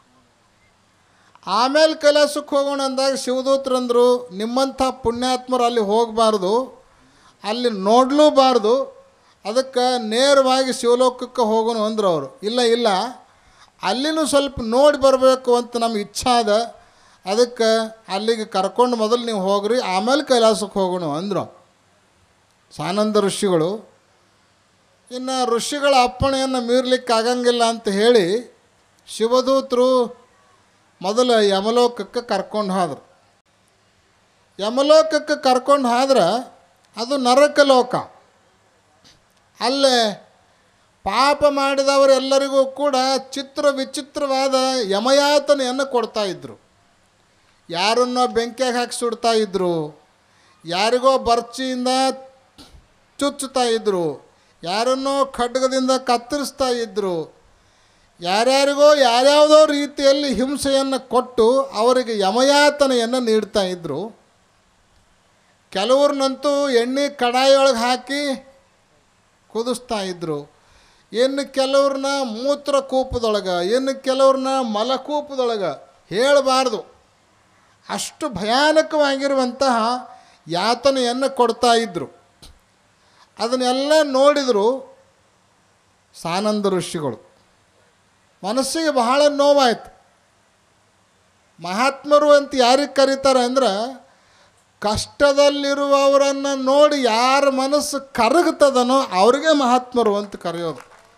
ಆಮೇಲೆ ಕೈಲಾಸಕ್ಕೆ ಹೋಗೋಣ ಅಂದಾಗ ಶಿವದೂತರಂದರು, ನಿಮ್ಮಂಥ ಪುಣ್ಯಾತ್ಮರು ಅಲ್ಲಿ ಹೋಗಬಾರ್ದು, ಅಲ್ಲಿ ನೋಡಲೂಬಾರ್ದು, ಅದಕ್ಕೆ ನೇರವಾಗಿ ಶಿವಲೋಕಕ್ಕೆ ಹೋಗೋಣ ಅಂದರು ಅವರು. ಇಲ್ಲ ಇಲ್ಲ ಅಲ್ಲಿನೂ ಸ್ವಲ್ಪ ನೋಡಿ ಬರಬೇಕು ಅಂತ ನಮ್ಗೆ ಇಚ್ಛೆ ಅದ, ಅದಕ್ಕೆ ಅಲ್ಲಿಗೆ ಕರ್ಕೊಂಡು ಮೊದಲು ನೀವು ಹೋಗ್ರಿ, ಆಮೇಲೆ ಕೈಲಾಸಕ್ಕೆ ಹೋಗೋಣ ಅಂದರು ಸಾನಂದ ಋಷಿಗಳು. ಇನ್ನು ಋಷಿಗಳ ಅಪ್ಪಣೆಯನ್ನು ಮೀರ್ಲಿಕ್ಕೆ ಆಗಂಗಿಲ್ಲ ಅಂತ ಹೇಳಿ ಶಿವದೂತರು ಮೊದಲು ಯಮಲೋಕಕ್ಕೆ ಕರ್ಕೊಂಡು ಹೋದ್ರು. ಯಮಲೋಕಕ್ಕೆ ಕರ್ಕೊಂಡು ಹೋದ್ರೆ ಅದು ನರಕ ಲೋಕ. ಅಲ್ಲೇ ಪಾಪ ಮಾಡಿದವರೆಲ್ಲರಿಗೂ ಕೂಡ ಚಿತ್ರ ವಿಚಿತ್ರವಾದ ಯಮಯಾತನೆಯನ್ನು ಕೊಡ್ತಾಯಿದ್ರು. ಯಾರನ್ನೋ ಬೆಂಕಿಯಾಗಿ ಹಾಕಿ ಸುಡ್ತಾಯಿದ್ರು, ಯಾರಿಗೋ ಬರ್ಚಿಯಿಂದ ಚುಚ್ಚುತ್ತಾ ಇದ್ದರು, ಯಾರನ್ನೋ ಖಡ್ಗದಿಂದ ಕತ್ತರಿಸ್ತಾ ಇದ್ದರು, ಯಾರ್ಯಾರಿಗೋ ಯಾರ್ಯಾವುದೋ ರೀತಿಯಲ್ಲಿ ಹಿಂಸೆಯನ್ನು ಕೊಟ್ಟು ಅವರಿಗೆ ಯಮಯಾತನೆಯನ್ನು ನೀಡ್ತಾ ಇದ್ದರು. ಕೆಲವ್ರನ್ನಂತೂ ಎಣ್ಣೆ ಕಡಾಯಿಯೊಳಗೆ ಹಾಕಿ ಕುದಿಸ್ತಾ ಇದ್ದರು, ಇನ್ನು ಕೆಲವ್ರನ್ನ ಮೂತ್ರಕೂಪದೊಳಗೆ, ಇನ್ನು ಕೆಲವ್ರನ್ನ ಮಲಕೂಪದೊಳಗೆ, ಹೇಳಬಾರ್ದು ಅಷ್ಟು ಭಯಾನಕವಾಗಿರುವಂತಹ ಯಾತನೆಯನ್ನು ಕೊಡ್ತಾ ಇದ್ದರು. ಅದನ್ನೆಲ್ಲ ನೋಡಿದರು ಸಾನಂದ ಋಷಿಗಳು. ಮನಸ್ಸಿಗೆ ಬಹಳ ನೋವಾಯಿತು. ಮಹಾತ್ಮರು ಅಂತ ಯಾರಿಗೆ ಕರೀತಾರೆ ಅಂದ್ರೆ, ಕಷ್ಟದಲ್ಲಿರುವವರನ್ನು ನೋಡಿ ಯಾರ ಮನಸ್ಸು ಕರಗ್ತದನೋ ಅವ್ರಿಗೆ ಮಹಾತ್ಮರು ಅಂತ ಕರೆಯೋದು.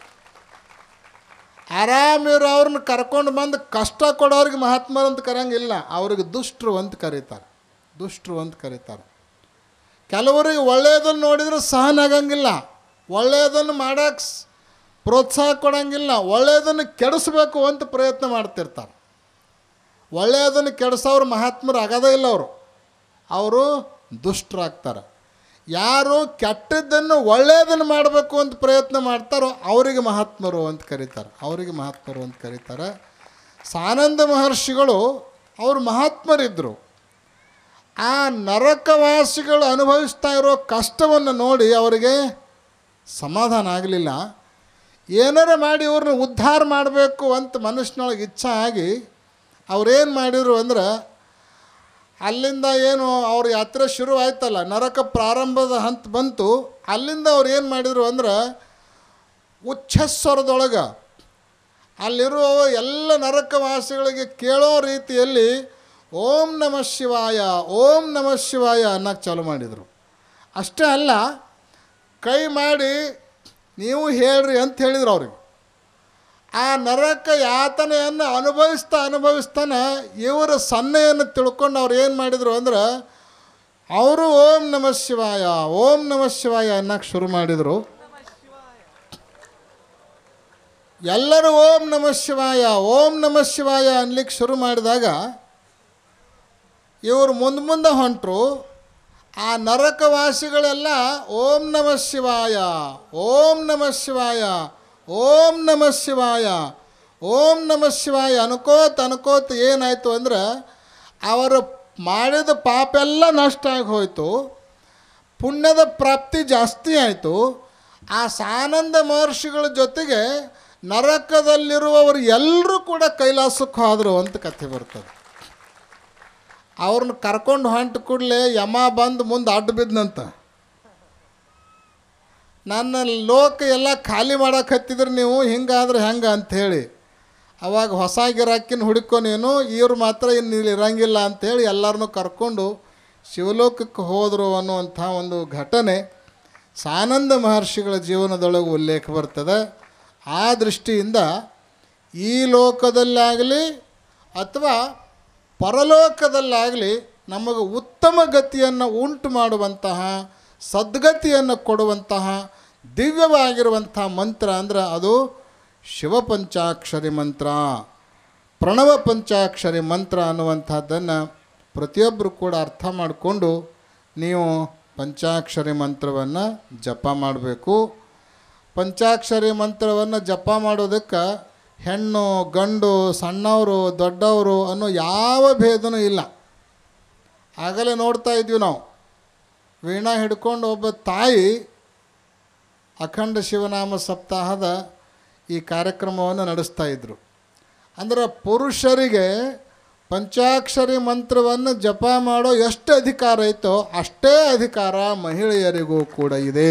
ಆರಾಮಿರೋ ಅವ್ರನ್ನ ಕರ್ಕೊಂಡು ಬಂದು ಕಷ್ಟ ಕೊಡೋರಿಗೆ ಮಹಾತ್ಮರು ಅಂತ ಕರೆಯಂಗಿಲ್ಲ, ಅವ್ರಿಗೆ ದುಷ್ಟರು ಅಂತ ಕರೀತಾರೆ, ದುಷ್ಟರು ಅಂತ ಕರೀತಾರೆ. ಕೆಲವರಿಗೆ ಒಳ್ಳೆಯದನ್ನು ನೋಡಿದರೆ ಸಹನ ಆಗಂಗಿಲ್ಲ, ಒಳ್ಳೆಯದನ್ನು ಮಾಡೋಕ್ಕೆ ಪ್ರೋತ್ಸಾಹ ಕೊಡೋಂಗಿಲ್ಲ, ಒಳ್ಳೆಯದನ್ನು ಕೆಡಿಸ್ಬೇಕು ಅಂತ ಪ್ರಯತ್ನ ಮಾಡ್ತಿರ್ತಾರೆ. ಒಳ್ಳೆಯದನ್ನು ಕೆಡಿಸೋರು ಮಹಾತ್ಮರು ಆಗೋದೇ ಇಲ್ಲ, ಅವರು ಅವರು ದುಷ್ಟರಾಗ್ತಾರೆ. ಯಾರು ಕೆಟ್ಟದ್ದನ್ನು ಒಳ್ಳೆಯದನ್ನು ಮಾಡಬೇಕು ಅಂತ ಪ್ರಯತ್ನ ಮಾಡ್ತಾರೋ ಅವರಿಗೆ ಮಹಾತ್ಮರು ಅಂತ ಕರೀತಾರೆ, ಅವರಿಗೆ ಮಹಾತ್ಮರು ಅಂತ ಕರೀತಾರೆ. ಸಾನಂದ ಮಹರ್ಷಿಗಳು ಅವರು ಮಹಾತ್ಮರಿದ್ದರು. ಆ ನರಕವಾಸಿಗಳು ಅನುಭವಿಸ್ತಾ ಇರೋ ಕಷ್ಟವನ್ನು ನೋಡಿ ಅವರಿಗೆ ಸಮಾಧಾನ ಆಗಲಿಲ್ಲ. ಏನಾರ ಮಾಡಿ ಇವ್ರನ್ನ ಉದ್ಧಾರ ಮಾಡಬೇಕು ಅಂತ ಮನಸ್ಸಿನೊಳಗೆ ಇಚ್ಛೆ ಆಗಿ ಅವ್ರೇನು ಮಾಡಿದರು ಅಂದ್ರೆ, ಅಲ್ಲಿಂದ ಏನು ಅವ್ರ ಯಾತ್ರೆ ಶುರು ಆಯ್ತಲ್ಲ, ನರಕ ಪ್ರಾರಂಭದ ಹಂತ ಬಂತು, ಅಲ್ಲಿಂದ ಅವ್ರು ಏನು ಮಾಡಿದರು ಅಂದ್ರೆ ಉಚ್ಛಸ್ವರದೊಳಗೆ ಅಲ್ಲಿರುವ ಎಲ್ಲ ನರಕವಾಸಿಗಳಿಗೆ ಕೇಳೋ ರೀತಿಯಲ್ಲಿ ಓಂ ನಮಃ ಶಿವಾಯ ಓಂ ನಮಃ ಶಿವಾಯ ಅನ್ನೋಕ್ಕೆ ಚಾಲು ಮಾಡಿದರು. ಅಷ್ಟೇ ಅಲ್ಲ, ಕೈ ಮಾಡಿ ನೀವು ಹೇಳ್ರಿ ಅಂತ ಹೇಳಿದ್ರು ಅವ್ರಿಗೆ. ಆ ನರಕ ಯಾತನೆಯನ್ನು ಅನುಭವಿಸ್ತಾ ಅನುಭವಿಸ್ತಾನೆ ಇವರ ಸನ್ನೆಯನ್ನು ತಿಳ್ಕೊಂಡು ಅವ್ರು ಏನು ಮಾಡಿದರು ಅಂದ್ರೆ, ಅವರು ಓಂ ನಮಃ ಶಿವಾಯ ಓಂ ನಮಃ ಶಿವಾಯ ಅನ್ನೋಕ್ಕೆ ಶುರು ಮಾಡಿದರು. ಎಲ್ಲರೂ ಓಂ ನಮಃ ಶಿವಾಯ ಓಂ ನಮಃ ಶಿವಾಯ ಅನ್ಲಿಕ್ಕೆ ಶುರು ಮಾಡಿದಾಗ ಇವರು ಮುಂದೆ ಮುಂದೆ ಹೊಂಟರು. ಆ ನರಕವಾಸಿಗಳೆಲ್ಲ ಓಂ ನಮಃ ಶಿವಾಯ ಓಂ ನಮಃ ಶಿವಾಯ ಓಂ ನಮಃ ಶಿವಾಯ ಓಂ ನಮಃ ಶಿವಾಯ ಅನ್ಕೋತ ಅನ್ಕೋತ ಏನಾಯಿತು ಅಂದ್ರೆ, ಅವರು ಮಾಡಿದ ಪಾಪ ಎಲ್ಲ ನಷ್ಟ ಆಗಿ ಹೋಯಿತು, ಪುಣ್ಯದ ಪ್ರಾಪ್ತಿ ಜಾಸ್ತಿ ಆಯಿತು. ಆ ಸಾನಂದ ಮಹರ್ಷಿಗಳ ಜೊತೆಗೆ ನರಕದಲ್ಲಿರುವವರು ಎಲ್ಲರೂ ಕೂಡ ಕೈಲಾಸಕ್ಕೆ ಹೋದರು ಅಂತ ಕಥೆ ಬರ್ತದೆ. ಅವ್ರನ್ನ ಕರ್ಕೊಂಡು ಹೊಂಟ ಕೂಡಲೇ ಯಮ ಬಂದು ಮುಂದೆ ಅಡ್ಡು ಬಿದ್ದನಂತ. ನನ್ನ ಲೋಕ ಎಲ್ಲ ಖಾಲಿ ಮಾಡೋಕೆ ಹತ್ತಿದ್ರೆ ನೀವು ಹಿಂಗಾದ್ರೆ ಹೆಂಗೆ ಅಂಥೇಳಿ, ಅವಾಗ ಹೊಸ ಗಿರಾಕಿನ ಹುಡುಕೋ ನೀನು, ಇವ್ರು ಮಾತ್ರ ಇನ್ನು ಇಲ್ಲಿ ಇರಂಗಿಲ್ಲ ಅಂಥೇಳಿ ಎಲ್ಲರನ್ನೂ ಕರ್ಕೊಂಡು ಶಿವಲೋಕಕ್ಕೆ ಹೋದರು ಅನ್ನುವಂಥ ಒಂದು ಘಟನೆ ಸಾನಂದ ಮಹರ್ಷಿಗಳ ಜೀವನದೊಳಗೆ ಉಲ್ಲೇಖ ಬರ್ತದೆ. ಆ ದೃಷ್ಟಿಯಿಂದ ಈ ಲೋಕದಲ್ಲಾಗಲಿ ಅಥವಾ ಪರಲೋಕದಲ್ಲಾಗಲಿ ನಮಗೆ ಉತ್ತಮ ಗತಿಯನ್ನು ಉಂಟು ಮಾಡುವಂತಹ ಸದ್ಗತಿಯನ್ನು ಕೊಡುವಂತಹ ದಿವ್ಯವಾಗಿರುವಂಥ ಮಂತ್ರ ಅಂದರೆ ಅದು ಶಿವಪಂಚಾಕ್ಷರಿ ಮಂತ್ರ, ಪ್ರಣವ ಪಂಚಾಕ್ಷರಿ ಮಂತ್ರ ಅನ್ನುವಂಥದ್ದನ್ನು ಪ್ರತಿಯೊಬ್ಬರು ಕೂಡ ಅರ್ಥ ಮಾಡಿಕೊಂಡು ನೀವು ಪಂಚಾಕ್ಷರಿ ಮಂತ್ರವನ್ನು ಜಪ ಮಾಡಬೇಕು. ಪಂಚಾಕ್ಷರಿ ಮಂತ್ರವನ್ನು ಜಪ ಮಾಡೋದಕ್ಕೆ ಹೆಣ್ಣು ಗಂಡು ಸಣ್ಣವರು ದೊಡ್ಡವರು ಅನ್ನೋ ಯಾವ ಭೇದನೂ ಇಲ್ಲ. ಆಗಲೇ ನೋಡ್ತಾ ಇದ್ವಿ ನಾವು, ವೀಣಾ ಹಿಡ್ಕೊಂಡು ಒಬ್ಬ ತಾಯಿ ಅಖಂಡ ಶಿವನಾಮ ಸಪ್ತಾಹದ ಈ ಕಾರ್ಯಕ್ರಮವನ್ನು ನಡೆಸ್ತಾ ಇದ್ದರು. ಅಂದರೆ ಪುರುಷರಿಗೆ ಪಂಚಾಕ್ಷರಿ ಮಂತ್ರವನ್ನು ಜಪ ಮಾಡೋ ಎಷ್ಟು ಅಧಿಕಾರ ಐತೋ ಅಷ್ಟೇ ಅಧಿಕಾರ ಮಹಿಳೆಯರಿಗೂ ಕೂಡ ಇದೆ.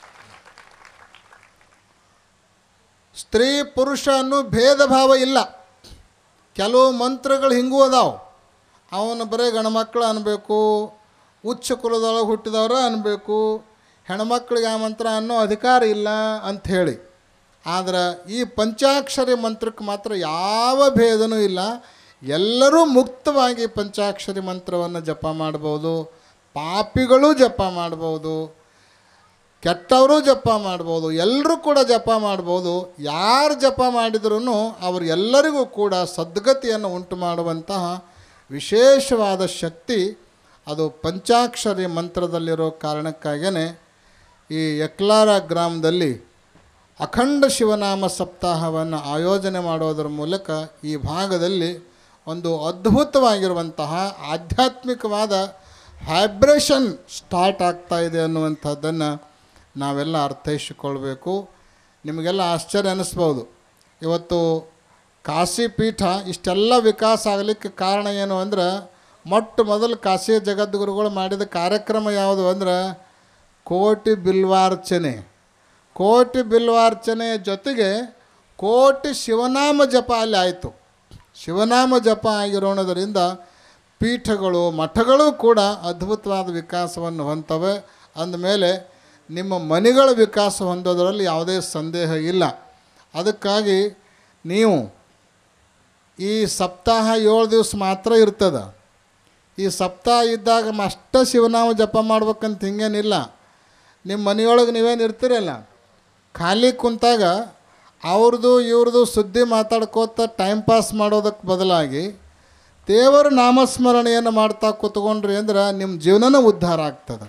ಸ್ತ್ರೀ ಪುರುಷ ಅನ್ನೋ ಭೇದ ಭಾವ ಇಲ್ಲ. ಕೆಲವು ಮಂತ್ರಗಳು ಹಿಂಗೂ ಅದಾವೆ, ಅವನು ಬರೀ ಗಂಡ್ಮಕ್ಳು ಅನ್ನಬೇಕು, ಉಚ್ಚ ಕುಲದೊಳಗೆ ಹುಟ್ಟಿದವರು ಅನ್ನಬೇಕು, ಹೆಣ್ಮಕ್ಳಿಗೆ ಆ ಮಂತ್ರ ಅನ್ನೋ ಅಧಿಕಾರ ಇಲ್ಲ ಅಂಥೇಳಿ. ಆದರೆ ಈ ಪಂಚಾಕ್ಷರಿ ಮಂತ್ರಕ್ಕೆ ಮಾತ್ರ ಯಾವ ಭೇದನೂ ಇಲ್ಲ. ಎಲ್ಲರೂ ಮುಕ್ತವಾಗಿ ಪಂಚಾಕ್ಷರಿ ಮಂತ್ರವನ್ನು ಜಪ ಮಾಡ್ಬೋದು. ಪಾಪಿಗಳು ಜಪ ಮಾಡ್ಬೋದು, ಕೆಟ್ಟವರು ಜಪ ಮಾಡ್ಬೋದು, ಎಲ್ಲರೂ ಕೂಡ ಜಪ ಮಾಡ್ಬೋದು. ಯಾರು ಜಪ ಮಾಡಿದ್ರೂ ಅವರು ಎಲ್ಲರಿಗೂ ಕೂಡ ಸದ್ಗತಿಯನ್ನು ಉಂಟು ಮಾಡುವಂತಹ ವಿಶೇಷವಾದ ಶಕ್ತಿ ಅದು ಪಂಚಾಕ್ಷರಿ ಮಂತ್ರದಲ್ಲಿರೋ ಕಾರಣಕ್ಕಾಗಿಯೇ ಈ ಯಕ್ಲಾರ ಗ್ರಾಮದಲ್ಲಿ ಅಖಂಡ ಶಿವನಾಮ ಸಪ್ತಾಹವನ್ನು ಆಯೋಜನೆ ಮಾಡೋದರ ಮೂಲಕ ಈ ಭಾಗದಲ್ಲಿ ಒಂದು ಅದ್ಭುತವಾಗಿರುವಂತಹ ಆಧ್ಯಾತ್ಮಿಕವಾದ ವೈಬ್ರೇಷನ್ ಸ್ಟಾರ್ಟ್ ಆಗ್ತಾ ಇದೆ ಅನ್ನುವಂಥದ್ದನ್ನು ನಾವೆಲ್ಲ ಅರ್ಥೈಸಿಕೊಳ್ಬೇಕು. ನಿಮಗೆಲ್ಲ ಆಶ್ಚರ್ಯ ಅನ್ನಿಸ್ಬೋದು, ಇವತ್ತು ಕಾಶಿ ಪೀಠ ಇಷ್ಟೆಲ್ಲ ವಿಕಾಸ ಆಗಲಿಕ್ಕೆ ಕಾರಣ ಏನು ಅಂದ್ರೆ, ಮೊಟ್ಟ ಮೊದಲು ಕಾಶಿ ಜಗದ್ಗುರುಗಳು ಮಾಡಿದ ಕಾರ್ಯಕ್ರಮ ಯಾವುದು ಅಂದ್ರೆ ಕೋಟಿ ಬಿಲ್ವಾರ್ಚನೆ. ಕೋಟಿ ಬಿಲ್ವಾರ್ಚನೆಯ ಜೊತೆಗೆ ಕೋಟಿ ಶಿವನಾಮ ಜಪ ಅಲ್ಲಿ ಆಯಿತು. ಶಿವನಾಮ ಜಪ ಆಗಿರೋಣದರಿಂದ ಪೀಠಗಳು ಮಠಗಳು ಕೂಡ ಅದ್ಭುತವಾದ ವಿಕಾಸವನ್ನು ಹೊಂದವೆ. ಅಂದಮೇಲೆ ನಿಮ್ಮ ಮನೆಗಳ ವಿಕಾಸ ಹೊಂದೋದರಲ್ಲಿ ಯಾವುದೇ ಸಂದೇಹ ಇಲ್ಲ. ಅದಕ್ಕಾಗಿ ನೀವು ಈ ಸಪ್ತಾಹ ಏಳು ದಿವಸ ಮಾತ್ರ ಇರ್ತದೆ. ಈ ಸಪ್ತಾಹ ಇದ್ದಾಗ ಅಷ್ಟೇ ಶಿವನಾಮ ಜಪ ಮಾಡ್ಬೇಕಂತ ಹಿಂಗೇನಿಲ್ಲ. ನಿಮ್ಮ ಮನೆಯೊಳಗೆ ನೀವೇನು ಇರ್ತೀರಲ್ಲ, ಖಾಲಿ ಕುಂತಾಗ ಅವ್ರದ್ದು ಇವ್ರದ್ದು ಸುದ್ದಿ ಮಾತಾಡ್ಕೋತ ಟೈಮ್ ಪಾಸ್ ಮಾಡೋದಕ್ಕೆ ಬದಲಾಗಿ ದೇವರ ನಾಮಸ್ಮರಣೆಯನ್ನು ಮಾಡ್ತಾ ಕೂತ್ಕೊಂಡ್ರಿ ಅಂದ್ರೆ ನಿಮ್ಮ ಜೀವನನೂ ಉದ್ಧಾರ ಆಗ್ತದೆ.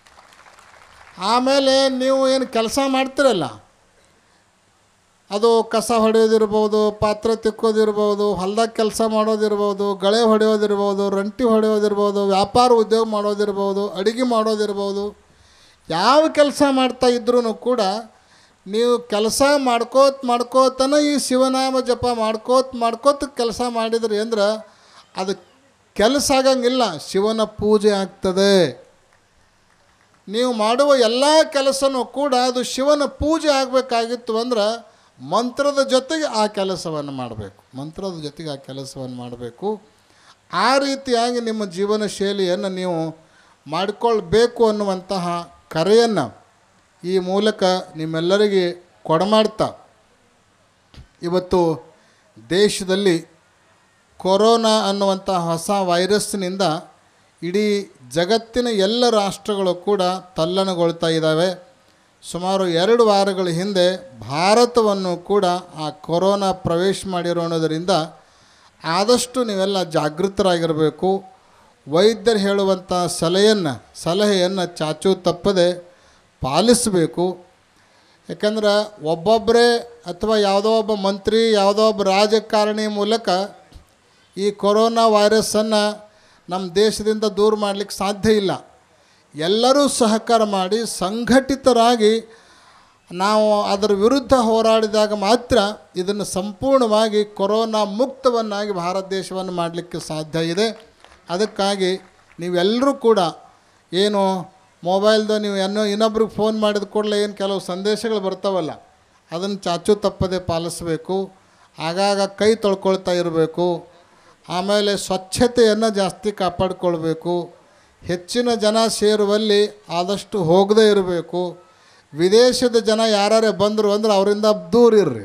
ಆಮೇಲೆ ನೀವು ಏನು ಕೆಲಸ ಮಾಡ್ತಿರಲ್ಲ, ಅದು ಕಸ ಹೊಡೆಯೋದಿರ್ಬೋದು, ಪಾತ್ರೆ ತಿಕ್ಕೋದಿರ್ಬೋದು, ಹೊಲ್ದಾಗ ಕೆಲಸ ಮಾಡೋದಿರ್ಬೋದು, ಗಳೆ ಹೊಡೆಯೋದಿರ್ಬೋದು, ರಂಟಿ ಹೊಡೆಯೋದಿರ್ಬೋದು, ವ್ಯಾಪಾರ ಉದ್ಯೋಗ ಮಾಡೋದಿರ್ಬೋದು, ಅಡುಗೆ ಮಾಡೋದಿರ್ಬೋದು, ಯಾವ ಕೆಲಸ ಮಾಡ್ತಾ ಇದ್ರೂ ಕೂಡ ನೀವು ಕೆಲಸ ಮಾಡ್ಕೋತ ಮಾಡ್ಕೋತನ ಈ ಶಿವನಾಮ ಜಪ ಮಾಡ್ಕೋತ ಮಾಡ್ಕೋತ ಕೆಲಸ ಮಾಡಿದ್ರಿ ಅಂದ್ರೆ ಅದು ಕೆಲಸ ಆಗಂಗಿಲ್ಲ, ಶಿವನ ಪೂಜೆ ಆಗ್ತದೆ. ನೀವು ಮಾಡುವ ಎಲ್ಲ ಕೆಲಸನೂ ಕೂಡ ಅದು ಶಿವನ ಪೂಜೆ ಆಗಬೇಕಾಗಿತ್ತು ಅಂದ್ರೆ ಮಂತ್ರದ ಜೊತೆಗೆ ಆ ಕೆಲಸವನ್ನು ಮಾಡಬೇಕು. ಮಂತ್ರದ ಜೊತೆಗೆ ಆ ಕೆಲಸವನ್ನು ಮಾಡಬೇಕು. ಆ ರೀತಿಯಾಗಿ ನಿಮ್ಮ ಜೀವನ ಶೈಲಿಯನ್ನು ನೀವು ಮಾಡಿಕೊಳ್ಬೇಕು ಅನ್ನುವಂತಹ ಕರೆಯನ್ನು ಈ ಮೂಲಕ ನಿಮ್ಮೆಲ್ಲರಿಗೆ ಕೊಡಮಾಡ್ತಾ, ಇವತ್ತು ದೇಶದಲ್ಲಿ ಕೊರೋನಾ ಅನ್ನುವಂಥ ಹೊಸ ವೈರಸ್ಸಿನಿಂದ ಇಡೀ ಜಗತ್ತಿನ ಎಲ್ಲ ರಾಷ್ಟ್ರಗಳು ಕೂಡ ತಲ್ಲಣಗೊಳ್ತಾ ಇದ್ದಾವೆ. ಸುಮಾರು ಎರಡು ವಾರಗಳ ಹಿಂದೆ ಭಾರತವನ್ನು ಕೂಡ ಆ ಕೊರೋನಾ ಪ್ರವೇಶ ಮಾಡಿರೋಣದರಿಂದ ಆದಷ್ಟು ನೀವೆಲ್ಲ ಜಾಗೃತರಾಗಿರಬೇಕು. ವೈದ್ಯರು ಹೇಳುವಂಥ ಸಲಹೆಯನ್ನು ಸಲಹೆಯನ್ನು ಚಾಚೂ ತಪ್ಪದೆ ಪಾಲಿಸಬೇಕು. ಯಾಕಂದ್ರೆ ಒಬ್ಬೊಬ್ಬರೇ ಅಥವಾ ಯಾವುದೋ ಒಬ್ಬ ಮಂತ್ರಿ ಯಾವುದೋ ಒಬ್ಬ ರಾಜಕಾರಣಿ ಮೂಲಕ ಈ ಕೊರೋನಾ ವೈರಸ್ಸನ್ನು ನಮ್ಮ ದೇಶದಿಂದ ದೂರ ಮಾಡಲಿಕ್ಕೆ ಸಾಧ್ಯ ಇಲ್ಲ. ಎಲ್ಲರೂ ಸಹಕಾರ ಮಾಡಿ ಸಂಘಟಿತರಾಗಿ ನಾವು ಅದರ ವಿರುದ್ಧ ಹೋರಾಡಿದಾಗ ಮಾತ್ರ ಇದನ್ನು ಸಂಪೂರ್ಣವಾಗಿ ಕೊರೋನಾ ಮುಕ್ತವನ್ನಾಗಿ ಭಾರತ ದೇಶವನ್ನು ಮಾಡಲಿಕ್ಕೆ ಸಾಧ್ಯ ಇದೆ. ಅದಕ್ಕಾಗಿ ನೀವೆಲ್ಲರೂ ಕೂಡ ಏನು ಮೊಬೈಲ್ದು ನೀವು ಏನೋ ಇನ್ನೊಬ್ರಿಗೆ ಫೋನ್ ಮಾಡಿದ ಕೂಡಲೇ ಏನು ಕೆಲವು ಸಂದೇಶಗಳು ಬರ್ತಾವಲ್ಲ, ಅದನ್ನು ಚಾಚೂ ತಪ್ಪದೆ ಪಾಲಿಸಬೇಕು. ಆಗಾಗ ಕೈ ತೊಳ್ಕೊಳ್ತಾ ಇರಬೇಕು. ಆಮೇಲೆ ಸ್ವಚ್ಛತೆಯನ್ನು ಜಾಸ್ತಿ ಕಾಪಾಡಿಕೊಳ್ಬೇಕು. ಹೆಚ್ಚಿನ ಜನ ಸೇರುವಲ್ಲಿ ಆದಷ್ಟು ಹೋಗದೇ ಇರಬೇಕು. ವಿದೇಶದ ಜನ ಯಾರ್ಯಾರೇ ಬಂದರು ಅಂದ್ರೆ ಅವರಿಂದ ದೂರ ಇರ್ರಿ.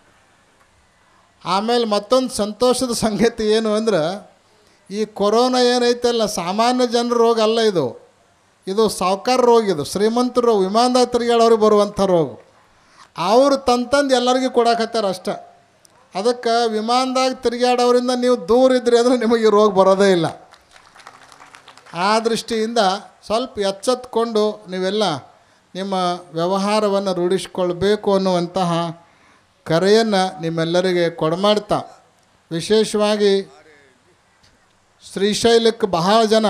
ಆಮೇಲೆ ಮತ್ತೊಂದು ಸಂತೋಷದ ಸಂಗತಿ ಏನು ಅಂದ್ರೆ, ಈ ಕೊರೋನಾ ಏನೈತಲ್ಲ ಸಾಮಾನ್ಯ ಜನರ ರೋಗ ಅಲ್ಲ, ಇದು ಇದು ಸಾವುಕಾರ ರೋಗ, ಇದು ಶ್ರೀಮಂತರ ರೋಗ, ವಿಮಾನದಾಗ ತಿರುಗಾಡೋರಿಗೆ ಬರುವಂಥ ರೋಗ. ಅವರು ತಂತಂದು ಎಲ್ಲರಿಗೂ ಕೊಡಕತ್ತಾರ ಅಷ್ಟೆ. ಅದಕ್ಕೆ ವಿಮಾನದಾಗ ತಿರುಗಾಡೋರಿಂದ ನೀವು ದೂರ ಇದ್ರಿ ಅಂದರೆ ನಿಮಗೆ ಈ ರೋಗ ಬರೋದೇ ಇಲ್ಲ. ಆ ದೃಷ್ಟಿಯಿಂದ ಸ್ವಲ್ಪ ಎಚ್ಚೆತ್ಕೊಂಡು ನೀವೆಲ್ಲ ನಿಮ್ಮ ವ್ಯವಹಾರವನ್ನು ರೂಢಿಸ್ಕೊಳ್ಬೇಕು ಅನ್ನುವಂತಹ ಕರೆಯನ್ನು ನಿಮ್ಮೆಲ್ಲರಿಗೆ ಕೊಡಮಾಡ್ತಾ, ವಿಶೇಷವಾಗಿ ಶ್ರೀಶೈಲಕ್ಕೆ ಬಹಳ ಜನ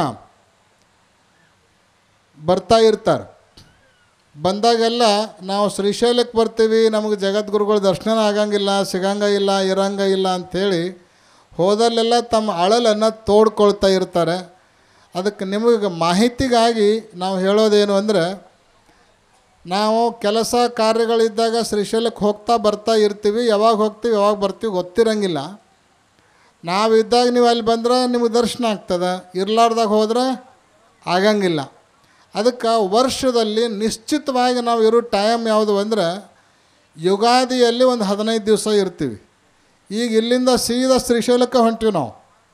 ಬರ್ತಾ ಇರ್ತಾರೆ. ಬಂದಾಗೆಲ್ಲ ನಾವು ಶ್ರೀಶೈಲಕ್ಕೆ ಬರ್ತೀವಿ, ನಮಗೆ ಜಗದ್ಗುರುಗಳ ದರ್ಶನ ಆಗಂಗಿಲ್ಲ, ಸಿಗಂಗ ಇಲ್ಲ, ಇರಂಗ ಇಲ್ಲ ಅಂಥೇಳಿ ಹೋದಲ್ಲೆಲ್ಲ ತಮ್ಮ ಅಳಲನ್ನು ತೋಡ್ಕೊಳ್ತಾ ಇರ್ತಾರೆ. ಅದಕ್ಕೆ ನಿಮಗೆ ಮಾಹಿತಿಗಾಗಿ ನಾವು ಹೇಳೋದೇನು ಅಂದರೆ, ನಾವು ಕೆಲಸ ಕಾರ್ಯಗಳಿದ್ದಾಗ ಶ್ರೀಶೈಲಕ್ಕೆ ಹೋಗ್ತಾ ಬರ್ತಾ ಇರ್ತೀವಿ. ಯಾವಾಗ ಹೋಗ್ತೀವಿ ಯಾವಾಗ ಬರ್ತೀವಿ ಗೊತ್ತಿರಂಗಿಲ್ಲ. ನಾವಿದ್ದಾಗ ನೀವು ಅಲ್ಲಿ ಬಂದ್ರೆ ನಿಮಗೆ ದರ್ಶನ ಆಗ್ತದೆ, ಇರ್ಲಾರ್ದಾಗ ಹೋದ್ರೆ ಆಗಂಗಿಲ್ಲ. ಅದಕ್ಕೆ ವರ್ಷದಲ್ಲಿ ನಿಶ್ಚಿತವಾಗಿ ನಾವು ಇರೋ ಟೈಮ್ ಯಾವುದು ಅಂದರೆ, ಯುಗಾದಿಯಲ್ಲಿ ಒಂದು ಹದಿನೈದು ದಿವಸ ಇರ್ತೀವಿ. ಈಗ ಇಲ್ಲಿಂದ ಸೀದಾ ಶ್ರೀಶೈಲಕ್ಕೆ ಹೊಂಟೀವಿ ನಾವು.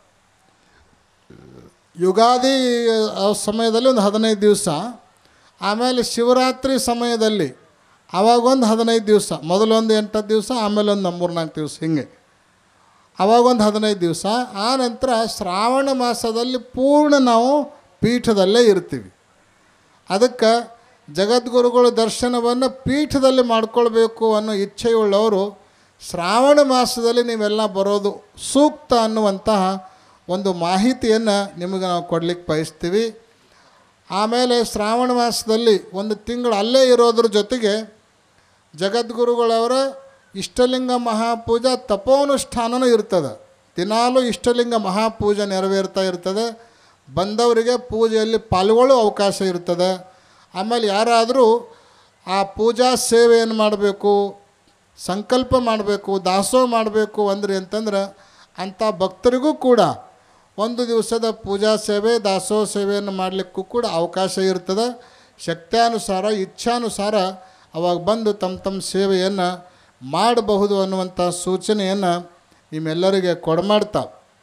ಯುಗಾದಿ ಸಮಯದಲ್ಲಿ ಒಂದು ಹದಿನೈದು ದಿವಸ, ಆಮೇಲೆ ಶಿವರಾತ್ರಿ ಸಮಯದಲ್ಲಿ ಅವಾಗೊಂದು ಹದಿನೈದು ದಿವಸ, ಮೊದಲೊಂದು ಎಂಟು ದಿವಸ, ಆಮೇಲೆ ಒಂದು ಮೂರ್ನಾಲ್ಕು ದಿವಸ, ಹಿಂಗೆ ಅವಾಗೊಂದು ಹದಿನೈದು ದಿವಸ. ಆ ನಂತರ ಶ್ರಾವಣ ಮಾಸದಲ್ಲಿ ಪೂರ್ಣ ನಾವು ಪೀಠದಲ್ಲೇ ಇರ್ತೀವಿ. ಅದಕ್ಕೆ ಜಗದ್ಗುರುಗಳ ದರ್ಶನವನ್ನು ಪೀಠದಲ್ಲಿ ಮಾಡ್ಕೊಳ್ಬೇಕು ಅನ್ನೋ ಇಚ್ಛೆಯುಳ್ಳವರು ಶ್ರಾವಣ ಮಾಸದಲ್ಲಿ ನೀವೆಲ್ಲ ಬರೋದು ಸೂಕ್ತ ಅನ್ನುವಂತಹ ಒಂದು ಮಾಹಿತಿಯನ್ನು ನಿಮಗೆ ನಾವು ಕೊಡಲಿಕ್ಕೆ ಬಯಸ್ತೀವಿ. ಆಮೇಲೆ ಶ್ರಾವಣ ಮಾಸದಲ್ಲಿ ಒಂದು ತಿಂಗಳು ಅಲ್ಲೇ ಇರೋದ್ರ ಜೊತೆಗೆ ಜಗದ್ಗುರುಗಳವರ ಇಷ್ಟಲಿಂಗ ಮಹಾಪೂಜಾ ತಪೋನುಷ್ಠಾನವೂ ಇರ್ತದೆ. ದಿನಾಲೂ ಇಷ್ಟಲಿಂಗ ಮಹಾಪೂಜೆ ನೆರವೇರ್ತಾ ಇರ್ತದೆ. ಬಂದವರಿಗೆ ಪೂಜೆಯಲ್ಲಿ ಪಾಲ್ಗೊಳ್ಳೋ ಅವಕಾಶ ಇರ್ತದೆ. ಆಮೇಲೆ ಯಾರಾದರೂ ಆ ಪೂಜಾ ಸೇವೆಯನ್ನು ಮಾಡಬೇಕು, ಸಂಕಲ್ಪ ಮಾಡಬೇಕು, ದಾಸೋಹ ಮಾಡಬೇಕು ಅಂದ್ರಿ ಅಂತಂದ್ರೆ ಅಂಥ ಭಕ್ತರಿಗೂ ಕೂಡ ಒಂದು ದಿವಸದ ಪೂಜಾ ಸೇವೆ, ದಾಸೋಹ ಸೇವೆಯನ್ನು ಮಾಡಲಿಕ್ಕೂ ಕೂಡ ಅವಕಾಶ ಇರ್ತದೆ. ಶಕ್ತ್ಯಾನುಸಾರ, ಇಚ್ಛಾನುಸಾರ ಅವಾಗ ಬಂದು ತಮ್ಮ ತಮ್ಮ ಸೇವೆಯನ್ನು ಮಾಡಬಹುದು ಅನ್ನುವಂಥ ಸೂಚನೆಯನ್ನು ನಿಮ್ಮೆಲ್ಲರಿಗೆ ಕೊಡಮಾಡ್ತಾ,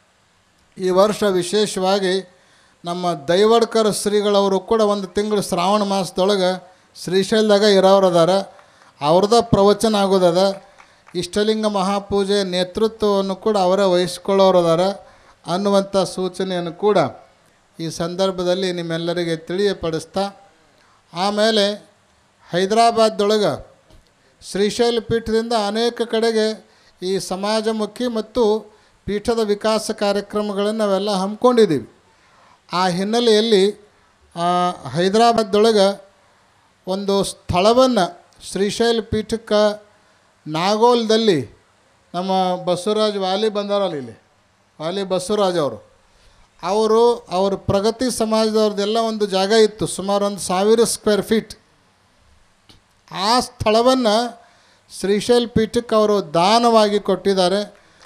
ಈ ವರ್ಷ ವಿಶೇಷವಾಗಿ ನಮ್ಮ ದೈವಡ್ಕರ್ ಶ್ರೀಗಳವರು ಕೂಡ ಒಂದು ತಿಂಗಳು ಶ್ರಾವಣ ಮಾಸದೊಳಗೆ ಶ್ರೀಶೈಲದಾಗ ಇರೋರದಾರ. ಅವ್ರದ್ದ ಪ್ರವಚನ ಆಗೋದದ. ಇಷ್ಟಲಿಂಗ ಮಹಾಪೂಜೆ ನೇತೃತ್ವವನ್ನು ಕೂಡ ಅವರೇ ವಹಿಸ್ಕೊಳ್ಳೋರದಾರ ಅನ್ನುವಂಥ ಸೂಚನೆಯನ್ನು ಕೂಡ ಈ ಸಂದರ್ಭದಲ್ಲಿ ನಿಮ್ಮೆಲ್ಲರಿಗೆ ತಿಳಿಯಪಡಿಸ್ತಾ, ಆಮೇಲೆ ಹೈದರಾಬಾದ್ದೊಳಗೆ ಶ್ರೀಶೈಲ ಪೀಠದಿಂದ ಅನೇಕ ಕಡೆಗೆ ಈ ಸಮಾಜಮುಖಿ ಮತ್ತು ಪೀಠದ ವಿಕಾಸ ಕಾರ್ಯಕ್ರಮಗಳನ್ನು ನಾವೆಲ್ಲ ಹಮ್ಮಿಕೊಂಡಿದ್ದೀವಿ. ಆ ಹಿನ್ನೆಲೆಯಲ್ಲಿ ಹೈದರಾಬಾದ್ದೊಳಗೆ ಒಂದು ಸ್ಥಳವನ್ನು ಶ್ರೀಶೈಲ ಪೀಠಕ್ಕೆ ನಾಗೋಲ್ದಲ್ಲಿ ನಮ್ಮ ಬಸವರಾಜ್ ವಾಲಿ ಬಂದವರಲ್ಲ, ಇಲ್ಲಿ ವಾಲಿ ಬಸವರಾಜ್ ಅವರು ಅವರು ಅವ್ರ ಪ್ರಗತಿ ಸಮಾಜದವ್ರದ್ದೆಲ್ಲ ಒಂದು ಜಾಗ ಇತ್ತು, ಸುಮಾರು ಒಂದು ಸಾವಿರ ಸ್ಕ್ವೇರ್ ಫೀಟ್. ಆ ಸ್ಥಳವನ್ನು ಶ್ರೀಶೈಲ ಪೀಠಕ್ಕೆ ಅವರು ದಾನವಾಗಿ ಕೊಟ್ಟಿದ್ದಾರೆ.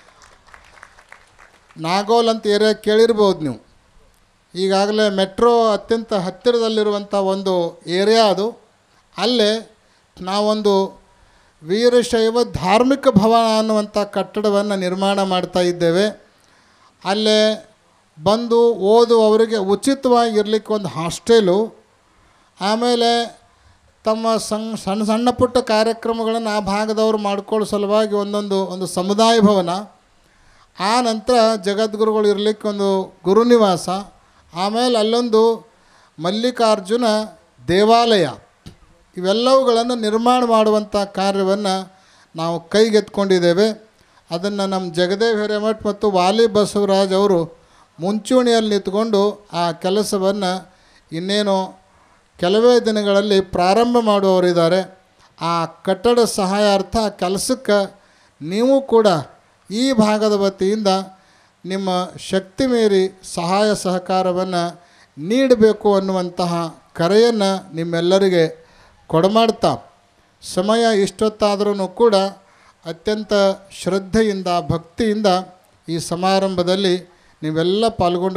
ನಾಗೋಲ್ ಅಂತ ಏರಿಯಾ ಕೇಳಿರ್ಬೋದು ನೀವು. ಈಗಾಗಲೇ ಮೆಟ್ರೋ ಅತ್ಯಂತ ಹತ್ತಿರದಲ್ಲಿರುವಂಥ ಒಂದು ಏರಿಯಾ ಅದು. ಅಲ್ಲೇ ನಾವೊಂದು ವೀರಶೈವ ಧಾರ್ಮಿಕ ಭವನ ಅನ್ನುವಂಥ ಕಟ್ಟಡವನ್ನು ನಿರ್ಮಾಣ ಮಾಡ್ತಾ ಇದ್ದೇವೆ. ಅಲ್ಲೇ ಬಂದು ಓದುವವರಿಗೆ ಉಚಿತವಾಗಿ ಇರಲಿಕ್ಕೆ ಒಂದು ಹಾಸ್ಟೆಲು, ಆಮೇಲೆ ತಮ್ಮ ಸಣ್ಣ ಸಣ್ಣ ಸಣ್ಣ ಪುಟ್ಟ ಕಾರ್ಯಕ್ರಮಗಳನ್ನು ಆ ಭಾಗದವರು ಮಾಡ್ಕೊಳ್ಳೋ ಸಲುವಾಗಿ ಒಂದೊಂದು ಒಂದು ಸಮುದಾಯ ಭವನ, ಆ ನಂತರ ಜಗದ್ಗುರುಗಳು ಇರಲಿಕ್ಕೆ ಒಂದು ಗುರುನಿವಾಸ, ಆಮೇಲೆ ಅಲ್ಲೊಂದು ಮಲ್ಲಿಕಾರ್ಜುನ ದೇವಾಲಯ, ಇವೆಲ್ಲವುಗಳನ್ನು ನಿರ್ಮಾಣ ಮಾಡುವಂಥ ಕಾರ್ಯವನ್ನು ನಾವು ಕೈಗೆತ್ಕೊಂಡಿದ್ದೇವೆ. ಅದನ್ನು ನಮ್ಮ ಜಗದೇವ್ ಹಿರೇಮಠ್ ಮತ್ತು ವಾಲಿ ಬಸವರಾಜ್ ಅವರು ಮುಂಚೂಣಿಯಲ್ಲಿ ನಿಂತ್ಕೊಂಡು ಆ ಕೆಲಸವನ್ನು ಇನ್ನೇನು ಕೆಲವೇ ದಿನಗಳಲ್ಲಿ ಪ್ರಾರಂಭ ಮಾಡುವವರಿದ್ದಾರೆ. ಆ ಕಟ್ಟಡ ಸಹಾಯಾರ್ಥ ಆ ಕೆಲಸಕ್ಕೆ ನೀವು ಕೂಡ ಈ ಭಾಗದ ವತಿಯಿಂದ ನಿಮ್ಮ ಶಕ್ತಿ ಮೀರಿ ಸಹಾಯ ಸಹಕಾರವನ್ನು ನೀಡಬೇಕು ಅನ್ನುವಂತಹ ಕರೆಯನ್ನು ನಿಮ್ಮೆಲ್ಲರಿಗೆ ಕೊಡಮಾಡ್ತಾ, ಸಮಯ ಇಷ್ಟೊತ್ತಾದ್ರೂ ಕೂಡ ಅತ್ಯಂತ ಶ್ರದ್ಧೆಯಿಂದ ಭಕ್ತಿಯಿಂದ ಈ ಸಮಾರಂಭದಲ್ಲಿ ನೀವೆಲ್ಲ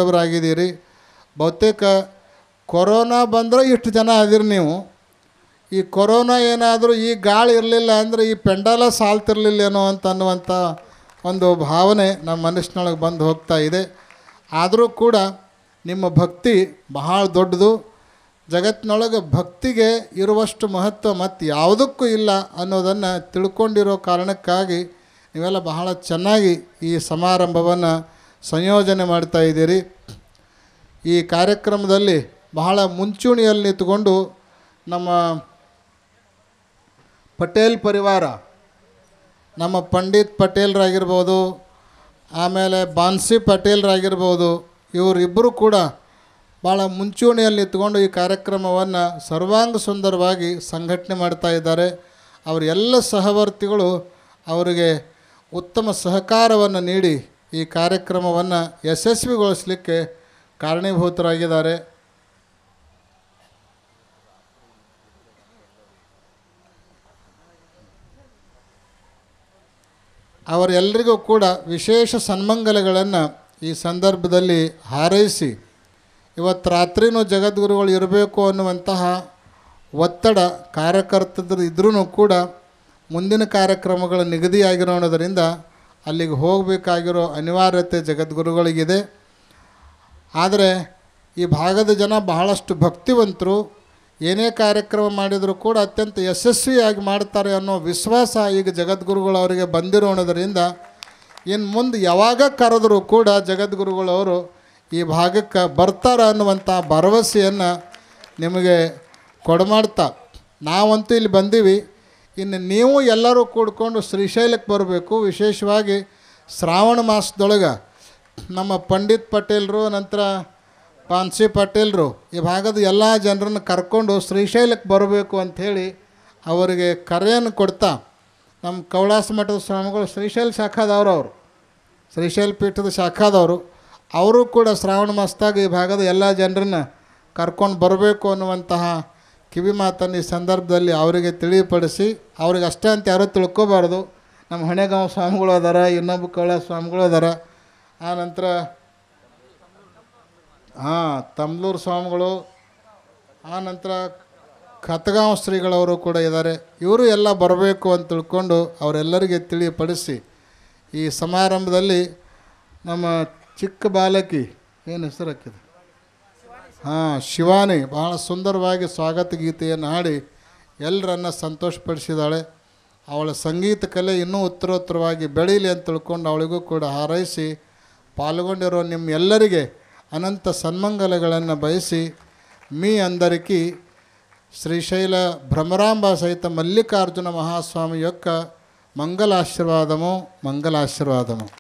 ಪಾಲ್ಗೊಂಡವರಾಗಿದ್ದೀರಿ. ಬಹುತೇಕ ಕೊರೋನಾ ಬಂದರೆ ಇಷ್ಟು ಜನ ಆದಿರಿ ನೀವು. ಈ ಕೊರೋನಾ ಏನಾದರೂ ಈ ಗಾಳಿ ಇರಲಿಲ್ಲ ಅಂದರೆ ಈ ಪೆಂಡಾಲ ಸಾಲ್ತಿರ್ಲಿಲ್ಲೇನೋ ಅಂತ ಅನ್ನುವಂಥ ಒಂದು ಭಾವನೆ ನಮ್ಮ ಮನಸ್ಸಿನೊಳಗೆ ಬಂದು ಹೋಗ್ತಾ ಇದೆ. ಆದರೂ ಕೂಡ ನಿಮ್ಮ ಭಕ್ತಿ ಬಹಳ ದೊಡ್ಡದು. ಜಗತ್ತಿನೊಳಗೆ ಭಕ್ತಿಗೆ ಇರುವಷ್ಟು ಮಹತ್ವ ಮತ್ತು ಯಾವುದಕ್ಕೂ ಇಲ್ಲ ಅನ್ನೋದನ್ನು ತಿಳ್ಕೊಂಡಿರೋ ಕಾರಣಕ್ಕಾಗಿ ನೀವೆಲ್ಲ ಬಹಳ ಚೆನ್ನಾಗಿ ಈ ಸಮಾರಂಭವನ್ನು ಸಂಯೋಜನೆ ಮಾಡ್ತಾ ಇದ್ದೀರಿ. ಈ ಕಾರ್ಯಕ್ರಮದಲ್ಲಿ ಬಹಳ ಮುಂಚೂಣಿಯಲ್ಲಿ ನಿಂತುಕೊಂಡು ನಮ್ಮ ಪಟೇಲ್ ಪರಿವಾರ, ನಮ್ಮ ಪಂಡಿತ್ ಪಟೇಲ್ರಾಗಿರ್ಬೋದು, ಆಮೇಲೆ ಬಾನ್ಸಿ ಪಟೇಲ್ರಾಗಿರ್ಬೋದು, ಇವರಿಬ್ಬರು ಕೂಡ ಭಾಳ ಮುಂಚೂಣಿಯಲ್ಲಿ ನಿಂತ್ಕೊಂಡು ಈ ಕಾರ್ಯಕ್ರಮವನ್ನು ಸರ್ವಾಂಗ ಸುಂದರವಾಗಿ ಸಂಘಟನೆ ಮಾಡ್ತಾ ಇದ್ದಾರೆ. ಅವರ ಎಲ್ಲ ಸಹವರ್ತಿಗಳು ಅವರಿಗೆ ಉತ್ತಮ ಸಹಕಾರವನ್ನು ನೀಡಿ ಈ ಕಾರ್ಯಕ್ರಮವನ್ನು ಯಶಸ್ವಿಗೊಳಿಸಲಿಕ್ಕೆ ಕಾರಣೀಭೂತರಾಗಿದ್ದಾರೆ. ಅವರೆಲ್ಲರಿಗೂ ಕೂಡ ವಿಶೇಷ ಸನ್ಮಂಗಲಗಳನ್ನು ಈ ಸಂದರ್ಭದಲ್ಲಿ ಹಾರೈಸಿ, ಇವತ್ತು ರಾತ್ರಿನೂ ಜಗದ್ಗುರುಗಳು ಇರಬೇಕು ಅನ್ನುವಂತಹ ಒತ್ತಡ ಕಾರ್ಯಕರ್ತರು ಇದ್ರೂ ಕೂಡ ಮುಂದಿನ ಕಾರ್ಯಕ್ರಮಗಳು ನಿಗದಿಯಾಗಿರೋಣದರಿಂದ ಅಲ್ಲಿಗೆ ಹೋಗಬೇಕಾಗಿರೋ ಅನಿವಾರ್ಯತೆ ಜಗದ್ಗುರುಗಳಿಗಿದೆ. ಆದರೆ ಈ ಭಾಗದ ಜನ ಬಹಳಷ್ಟು ಭಕ್ತಿವಂತರು, ಏನೇ ಕಾರ್ಯಕ್ರಮ ಮಾಡಿದರೂ ಕೂಡ ಅತ್ಯಂತ ಯಶಸ್ವಿಯಾಗಿ ಮಾಡ್ತಾರೆ ಅನ್ನೋ ವಿಶ್ವಾಸ ಈಗ ಜಗದ್ಗುರುಗಳು ಅವರಿಗೆ ಬಂದಿರೋಣದರಿಂದ ಇನ್ನು ಮುಂದೆ ಯಾವಾಗ ಕರೆದರೂ ಕೂಡ ಜಗದ್ಗುರುಗಳವರು ಈ ಭಾಗಕ್ಕೆ ಬರ್ತಾರೆ ಅನ್ನುವಂಥ ಭರವಸೆಯನ್ನು ನಿಮಗೆ ಕೊಡಮಾಡ್ತಾ, ನಾವಂತೂ ಇಲ್ಲಿ ಬಂದೀವಿ, ಇನ್ನು ನೀವು ಎಲ್ಲರೂ ಕೂಡ್ಕೊಂಡು ಶ್ರೀಶೈಲಕ್ಕೆ ಬರಬೇಕು. ವಿಶೇಷವಾಗಿ ಶ್ರಾವಣ ಮಾಸದೊಳಗೆ ನಮ್ಮ ಪಂಡಿತ್ ಪಟೇಲರು, ನಂತರ ಪಾನ್ಸಿ ಪಟೇಲರು ಈ ಭಾಗದ ಎಲ್ಲ ಜನರನ್ನು ಕರ್ಕೊಂಡು ಶ್ರೀಶೈಲಕ್ಕೆ ಬರಬೇಕು ಅಂಥೇಳಿ ಅವರಿಗೆ ಕರೆಯನ್ನು ಕೊಡ್ತಾ, ನಮ್ಮ ಕೌಲಾಸ ಮಠದ ಸ್ವಾಮಿಗಳು ಶ್ರೀಶೈಲ ಶಾಖಾದವರು, ಅವರು ಶ್ರೀಶೈಲ ಪೀಠದ ಶಾಖಾದವರು, ಅವರು ಕೂಡ ಶ್ರಾವಣ ಮಾಸದಾಗ ಈ ಭಾಗದ ಎಲ್ಲ ಜನರನ್ನು ಕರ್ಕೊಂಡು ಬರಬೇಕು ಅನ್ನುವಂತಹ ಕಿವಿ ಮಾತನ್ನು ಈ ಸಂದರ್ಭದಲ್ಲಿ ಅವರಿಗೆ ತಿಳಿಪಡಿಸಿ, ಅವ್ರಿಗೆ ಅಷ್ಟೇ ಅಂತ ಯಾರೂ ತಿಳ್ಕೊಬಾರ್ದು. ನಮ್ಮ ಹಣೆಗಾಂವ್ ಸ್ವಾಮಿಗಳು ಅದಾರ, ಇನ್ನೊಬ್ಬ ಕೌಲಾಸ ಸ್ವಾಮಿಗಳು ಅದಾರ, ಆ ನಂತರ ಹಾಂ ತಮ್ಲೂರು ಸ್ವಾಮಿಗಳು, ಆ ನಂತರ ಖತ್ಗಾಂವ್ ಶ್ರೀಗಳವರು ಕೂಡ ಇದ್ದಾರೆ. ಇವರು ಎಲ್ಲ ಬರಬೇಕು ಅಂತ ತಿಳ್ಕೊಂಡು ಅವರೆಲ್ಲರಿಗೆ ತಿಳಿಪಡಿಸಿ ಈ ಸಮಾರಂಭದಲ್ಲಿ ನಮ್ಮ ಚಿಕ್ಕ ಬಾಲಕಿ ಏನು ಹೆಸರು ಹಾಕಿದೆ, ಹಾಂ ಶಿವಾನಿ ಭಾಳ ಸುಂದರವಾಗಿ ಸ್ವಾಗತ ಗೀತೆಯನ್ನು ಹಾಡಿ ಎಲ್ಲರನ್ನು ಸಂತೋಷಪಡಿಸಿದ್ದಾಳೆ. ಅವಳ ಸಂಗೀತ ಕಲೆ ಇನ್ನೂ ಉತ್ತರೋತ್ತರವಾಗಿ ಬೆಳೀಲಿ ಅಂತ ತಿಳ್ಕೊಂಡು ಅವಳಿಗೂ ಕೂಡ ಹಾರೈಸಿ ಪಾಲ್ಗೊಂಡಿರೋ ನಿಮ್ಮೆಲ್ಲರಿಗೆ ಅನಂತ సన్మంగళಗಳನ್ನು బయసి మీ అందరికీ శ్రీశైల భ్రమరాంబ సహిత మల్లికార్జున మహాస్వామి యొక్క మంగళాశీర్వాదము మంగళాశీర్వాదము.